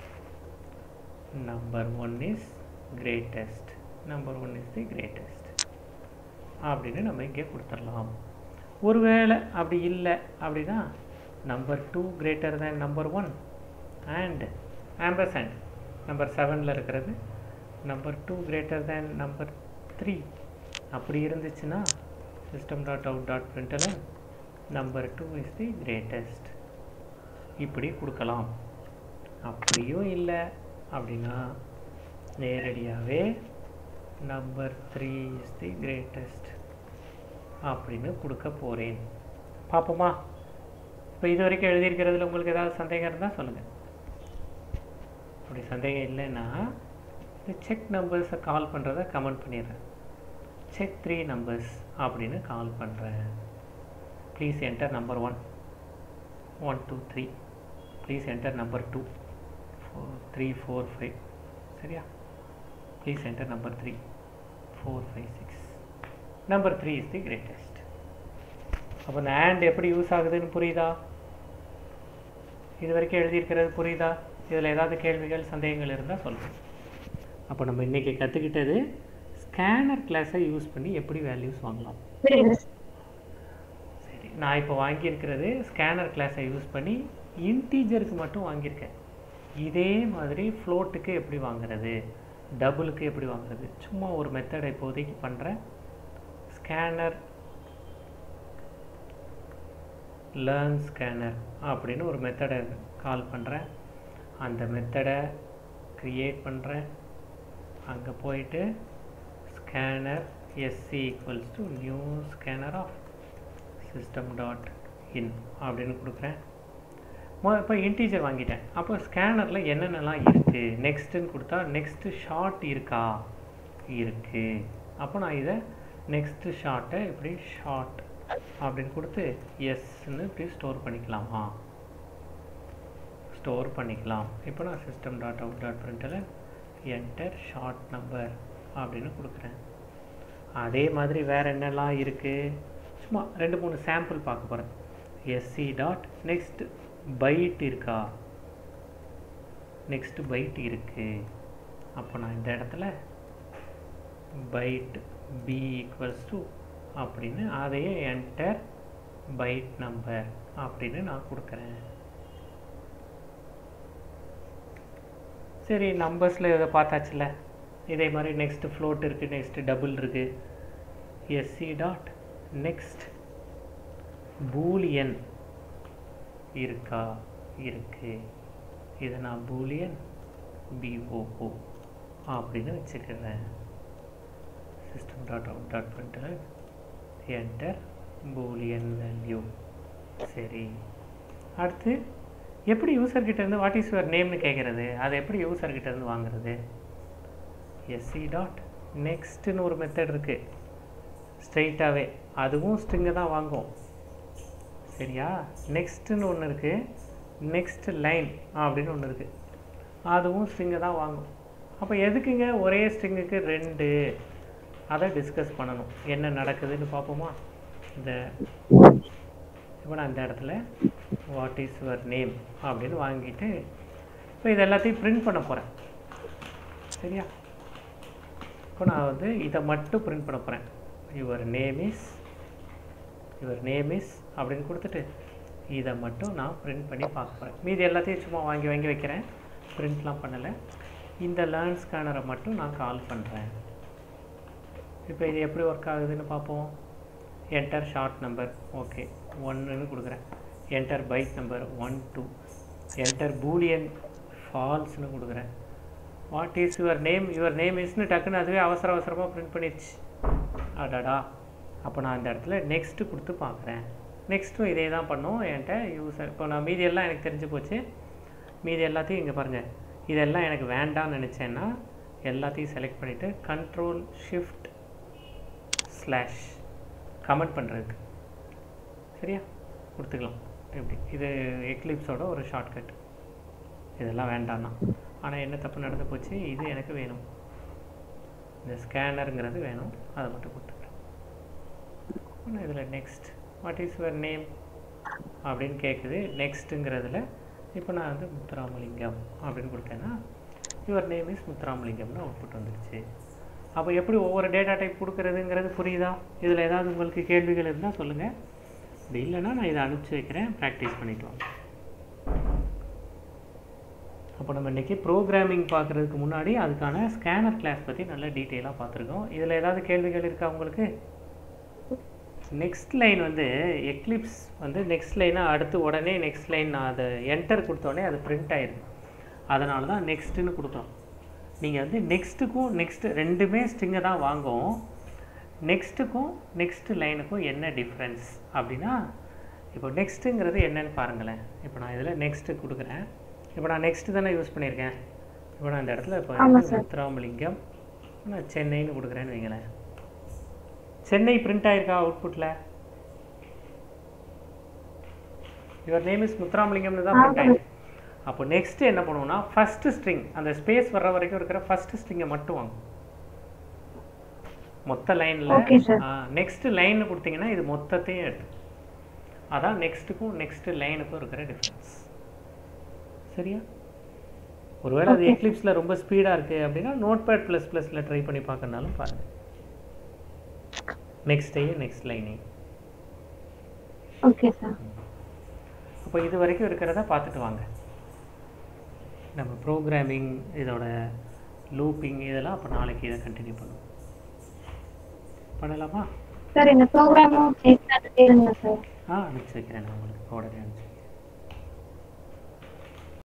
number one is greatest, number one is the greatest அப்படின்னு நம்ம இங்கே கொடுத்துடலாம். ஒருவேளை அப்படி இல்லை அப்படின்னா number two greater than number one and ampersand number செவனில் இருக்கிறது number two greater than number three அப்படி இருந்துச்சுன்னா சிஸ்டம் டாட் அவுட் டாட் பிரிண்டெல்லாம் number two is the greatest இப்படி கொடுக்கலாம். அப்படியும் இல்லை அப்படின்னா நேரடியாகவே number three is the greatest அப்படின்னு கொடுக்க போகிறேன். பார்ப்போமா? இப்போ இது வரைக்கும் எழுதியிருக்கிறதுல உங்களுக்கு ஏதாவது சந்தேகம் இருந்தால் சொல்லுங்கள். அப்படி சந்தேகம் இல்லைன்னா இந்த செக் நம்பர்ஸை கால் பண்ணுறதை கமெண்ட் பண்ணிடுறேன். செக் த்ரீ நம்பர்ஸ் அப்படின்னு கால் பண்ணுறேன். Please enter number one one two three please enter number two four three four five சரியா? Please enter number three four five six number three is the greatest. அப்போ இந்த and எப்படி use ஆகுதுன்னு புரியுதா? இது வரைக்கும் எழுதியிருக்கிறது புரியுதா? இதில் ஏதாவது கேள்விகள் சந்தேகங்கள் இருந்தால் சொல்லுங்கள். அப்போ நம்ம இன்றைக்கி கற்றுக்கிட்டது ஸ்கேனர் கிளாஸை யூஸ் பண்ணி எப்படி வேல்யூஸ் வாங்கலாம். சரி, நான் இப்போ வாங்கியிருக்கிறது ஸ்கேனர் கிளாஸை யூஸ் பண்ணி இன்டீஜருக்கு மட்டும் வாங்கியிருக்கேன். இதே மாதிரி ஃப்ளோட்டுக்கு எப்படி வாங்குறது, டபுளுக்கு எப்படி வாங்குறது, சும்மா ஒரு மெத்தடை இப்போதைக்கு பண்ணுறேன். ஸ்கேனர் லேர்ன் ஸ்கேனர் அப்படின்னு ஒரு மெத்தடை கால் பண்ணுறேன். அந்த மெத்தடை க்ரியேட் பண்ணுறேன். அங்கே போயிட்டு scanner SC equals to new scanner of system dot in அப்படின்னு கொடுக்குறேன். இப்போ இன்டீஜர் வாங்கிட்டேன். அப்போ ஸ்கேனரில் என்னென்னலாம் இருக்குது நெக்ஸ்ட்டுன்னு கொடுத்தா நெக்ஸ்ட்டு ஷார்ட் இருக்கா? இருக்குது. அப்போ நான் இதை நெக்ஸ்ட்டு ஷார்ட்டை இப்படி ஷார்ட் அப்படின்னு கொடுத்து எஸ்ன்னு இப்படி ஸ்டோர் பண்ணிக்கலாமா? ஸ்டோர் பண்ணிக்கலாம். இப்போ நான் சிஸ்டம் டாட் அவுட் டாட் பிரிண்டில் என்டர் ஷார்ட் நம்பர் அப்படின்னு கொடுக்குறேன். அதே மாதிரி வேறு என்னெல்லாம் இருக்குது சும்மா ரெண்டு மூணு சாம்பிள் பார்க்க போகிறேன். எஸ்சி டாட் நெக்ஸ்ட் பைட் இருக்கா? நெக்ஸ்ட் பைட் இருக்குது. அப்போ நான் இந்த இடத்துல பைட் பி ஈக்குவல்ஸ் டு அப்படின்னு அதையே என்டர் பைட் நம்பர் அப்படின்னு நான் கொடுக்குறேன். சரி, நம்பர்ஸில் இதை பார்த்தாச்சுல. இதே மாதிரி நெக்ஸ்ட் ஃப்ளோட் இருக்குது, நெக்ஸ்ட் டபுள் இருக்குது. எஸ்சி டாட் நெக்ஸ்ட் பூலியன் இருக்கா? இருக்குது. இதை நான் பூலியன் பிஓஓ அப்படின்னு வச்சுக்கிறேன். System dot out dot printer enter boolean value. சரி, அடுத்து எப்படி யூசர்கிட்டேருந்து வாட் இஸ் யுவர் நேம்னு கேட்குறது? அதை எப்படி யூசர்கிட்டேருந்து வாங்குறது? எஸ்சி டாட் நெக்ஸ்ட்டுன்னு ஒரு மெத்தட் இருக்குது ஸ்ட்ரெயிட்டாகவே, அதுவும் ஸ்ட்ரிங்கை தான் வாங்கும். சரியா? நெக்ஸ்ட்டுன்னு ஒன்று இருக்குது, நெக்ஸ்ட் லைன் அப்படின்னு ஒன்று இருக்குது, அதுவும் ஸ்ட்ரிங்கை தான் வாங்கும். அப்போ எதுக்குங்க ஒரே ஸ்ட்ரிங்குக்கு ரெண்டு? அதை டிஸ்கஸ் பண்ணணும். என்ன நடக்குதுன்னு பார்ப்போமா? இந்த இப்போ நான் இந்த இடத்துல வாட் இஸ் யுவர் நேம் அப்படின்னு வாங்கிட்டு இப்போ இது எல்லாத்தையும் பிரிண்ட் பண்ண போகிறேன். சரியா? இப்போ நான் வந்து இதை மட்டும் பிரிண்ட் பண்ண போகிறேன். Your name is your name is அப்படின்னு கொடுத்துட்டு இதை மட்டும் நான் பிரிண்ட் பண்ணி பார்க்க போகிறேன். மீதி எல்லாத்தையும் சும்மா வாங்கி வாங்கி வைக்கிறேன், பிரிண்ட்லாம் பண்ணலை. இந்த லேர்ன் ஸ்கேனரை மட்டும் நான் கால் பண்ணுறேன். இப்போ இது எப்படி ஒர்க் ஆகுதுன்னு பார்ப்போம். என்டர் ஷார்ட் நம்பர், ஓகே, ஒன்றுன்னு கொடுக்குறேன். Enter byte number one two. Enter boolean ஃபால்ஸ்னு கொடுக்குறேன். What is your name your name இஸ்னு டக்குன்னு அதுவே அவசர அவசரமாக பிரிண்ட் பண்ணிடுச்சு. அடாடா. அப்போ நான் இந்த இடத்துல நெக்ஸ்ட்டு கொடுத்து பார்க்குறேன். நெக்ஸ்ட்டும் இதே தான் பண்ணும் என்கிட்ட யூஸர். இப்போ நான் மீதி எல்லாம் எனக்கு தெரிஞ்சு போச்சு. மீதி எல்லாத்தையும் இங்கே பாருங்கள், இதெல்லாம் எனக்கு வேண்டாம்னு நினச்சேன்னா எல்லாத்தையும் செலக்ட் பண்ணிவிட்டு கண்ட்ரோல் ஷிஃப்ட் ஸ்லாஷ் கமெண்ட் பண்ணுறதுக்கு சரியா கொடுத்துக்கலாம். எப்படி இது எக்லிப்ஸோட ஒரு ஷார்ட்கட். இதெல்லாம் வேண்டாம்னா, ஆனால் என்ன தப்பு நடந்து போச்சு, இது எனக்கு வேணும், இந்த ஸ்கேனருங்கிறது வேணும், அதை மட்டும் கொடுத்துக்கிறேன். இதில் next what is your name அப்படின்னு கேட்குது. நெக்ஸ்ட்டுங்கிறதுல இப்போ நான் வந்து முத்துராமலிங்கம் அப்படின்னு கொடுத்தேன்னா யுவர் நேம் இஸ் முத்துராமலிங்கம்னு அவுட்புட் வந்துடுச்சு. அப்போ எப்படி ஒவ்வொரு டேட்டா டைப் கொடுக்குறதுங்கிறது புரியுதா? இதில் ஏதாவது உங்களுக்கு கேள்விகள் இருந்தால் சொல்லுங்கள். அப்படி இல்லைன்னா நான் இதை அனுப்பிச்சி வைக்கிறேன், ப்ராக்டிஸ் பண்ணிக்கலாம். அப்போ நம்ம இன்றைக்கி ப்ரோக்ராமிங் பார்க்குறதுக்கு முன்னாடி அதுக்கான ஸ்கேனர் கிளாஸ் பற்றி நல்லா டீட்டெயிலாக பார்த்துருக்கோம். இதில் ஏதாவது கேள்விகள் இருக்கா உங்களுக்கு? நெக்ஸ்ட் லைன் வந்து எக்லிப்ஸ் வந்து நெக்ஸ்ட் லைனாக அடுத்து உடனே நெக்ஸ்ட் லைன் நான் அதை என்டர் கொடுத்தோடனே அது பிரிண்ட் ஆயிடுது. அதனால தான் நெக்ஸ்ட்டுன்னு கொடுத்தோம். நீங்கள் வந்து நெக்ஸ்ட்டுக்கும் நெக்ஸ்ட்டு ரெண்டுமே ஸ்ட்ரிங்கை தான் வாங்கும். நெக்ஸ்ட்டுக்கும் நெக்ஸ்ட்டு லைனுக்கும் என்ன டிஃப்ரென்ஸ் அப்படின்னா, இப்போ நெக்ஸ்ட்டுங்கிறது என்னன்னு பாருங்களேன். இப்போ நான் இதில் நெக்ஸ்ட்டு கொடுக்குறேன். இப்போ நான் நெக்ஸ்ட்டு தானே யூஸ் பண்ணியிருக்கேன். இப்போ நான் இந்த இடத்துல இப்போ முத்துராமலிங்கம் நான் சென்னைன்னு கொடுக்குறேன்னு வைங்களேன். சென்னை பிரிண்ட் ஆயிருக்கா அவுட்புட்டில்? யுவர் நேம் இஸ் முத்துராமலிங்கம்னு தான் பிரிண்ட் ஆயிருக்கு. அப்போ நெக்ஸ்ட்டு என்ன பண்ணுவோம்னா, ஃபஸ்ட்டு ஸ்ட்ரிங் அந்த ஸ்பேஸ் வர்ற வரைக்கும் இருக்கிற ஃபஸ்ட்டு ஸ்ட்ரிங்கை மட்டும் வாங்கும். மொத்த லைனில் நெக்ஸ்ட் லைன் கொடுத்தீங்கன்னா இது மொத்தத்தையும் எடுத்து. அதான் நெக்ஸ்ட்டுக்கும் நெக்ஸ்ட் லைனுக்கும் இருக்கிற டிஃப்ரென்ஸ். சரியா? ஒருவேளை அது எக்லிப்ஸில் ரொம்ப ஸ்பீடாக இருக்குது அப்படின்னா நோட்பேட் ப்ளஸ் ப்ளஸில் ட்ரை பண்ணி பார்க்கறனாலும் பாருங்கள். நெக்ஸ்ட்டையும் நெக்ஸ்ட் லைனையும். Okay sir. அப்போ இது வரைக்கும் இருக்கிறத பார்த்துட்டு வாங்க. நம்ம ப்ரோக்ராமிங் இதோட லூப்பிங் இதெல்லாம் அப்போ நாளைக்கு இதை கண்டினியூ பண்ணுவோம். பண்ணலாமா? சார் இந்த ப்ரோக்ராமும் சேர்த்து கேளுங்க சார். ஆ அனுப்பிச்சு வைக்கிறேன் நான் உங்களுக்கு உடனே அனுப்பிச்சு.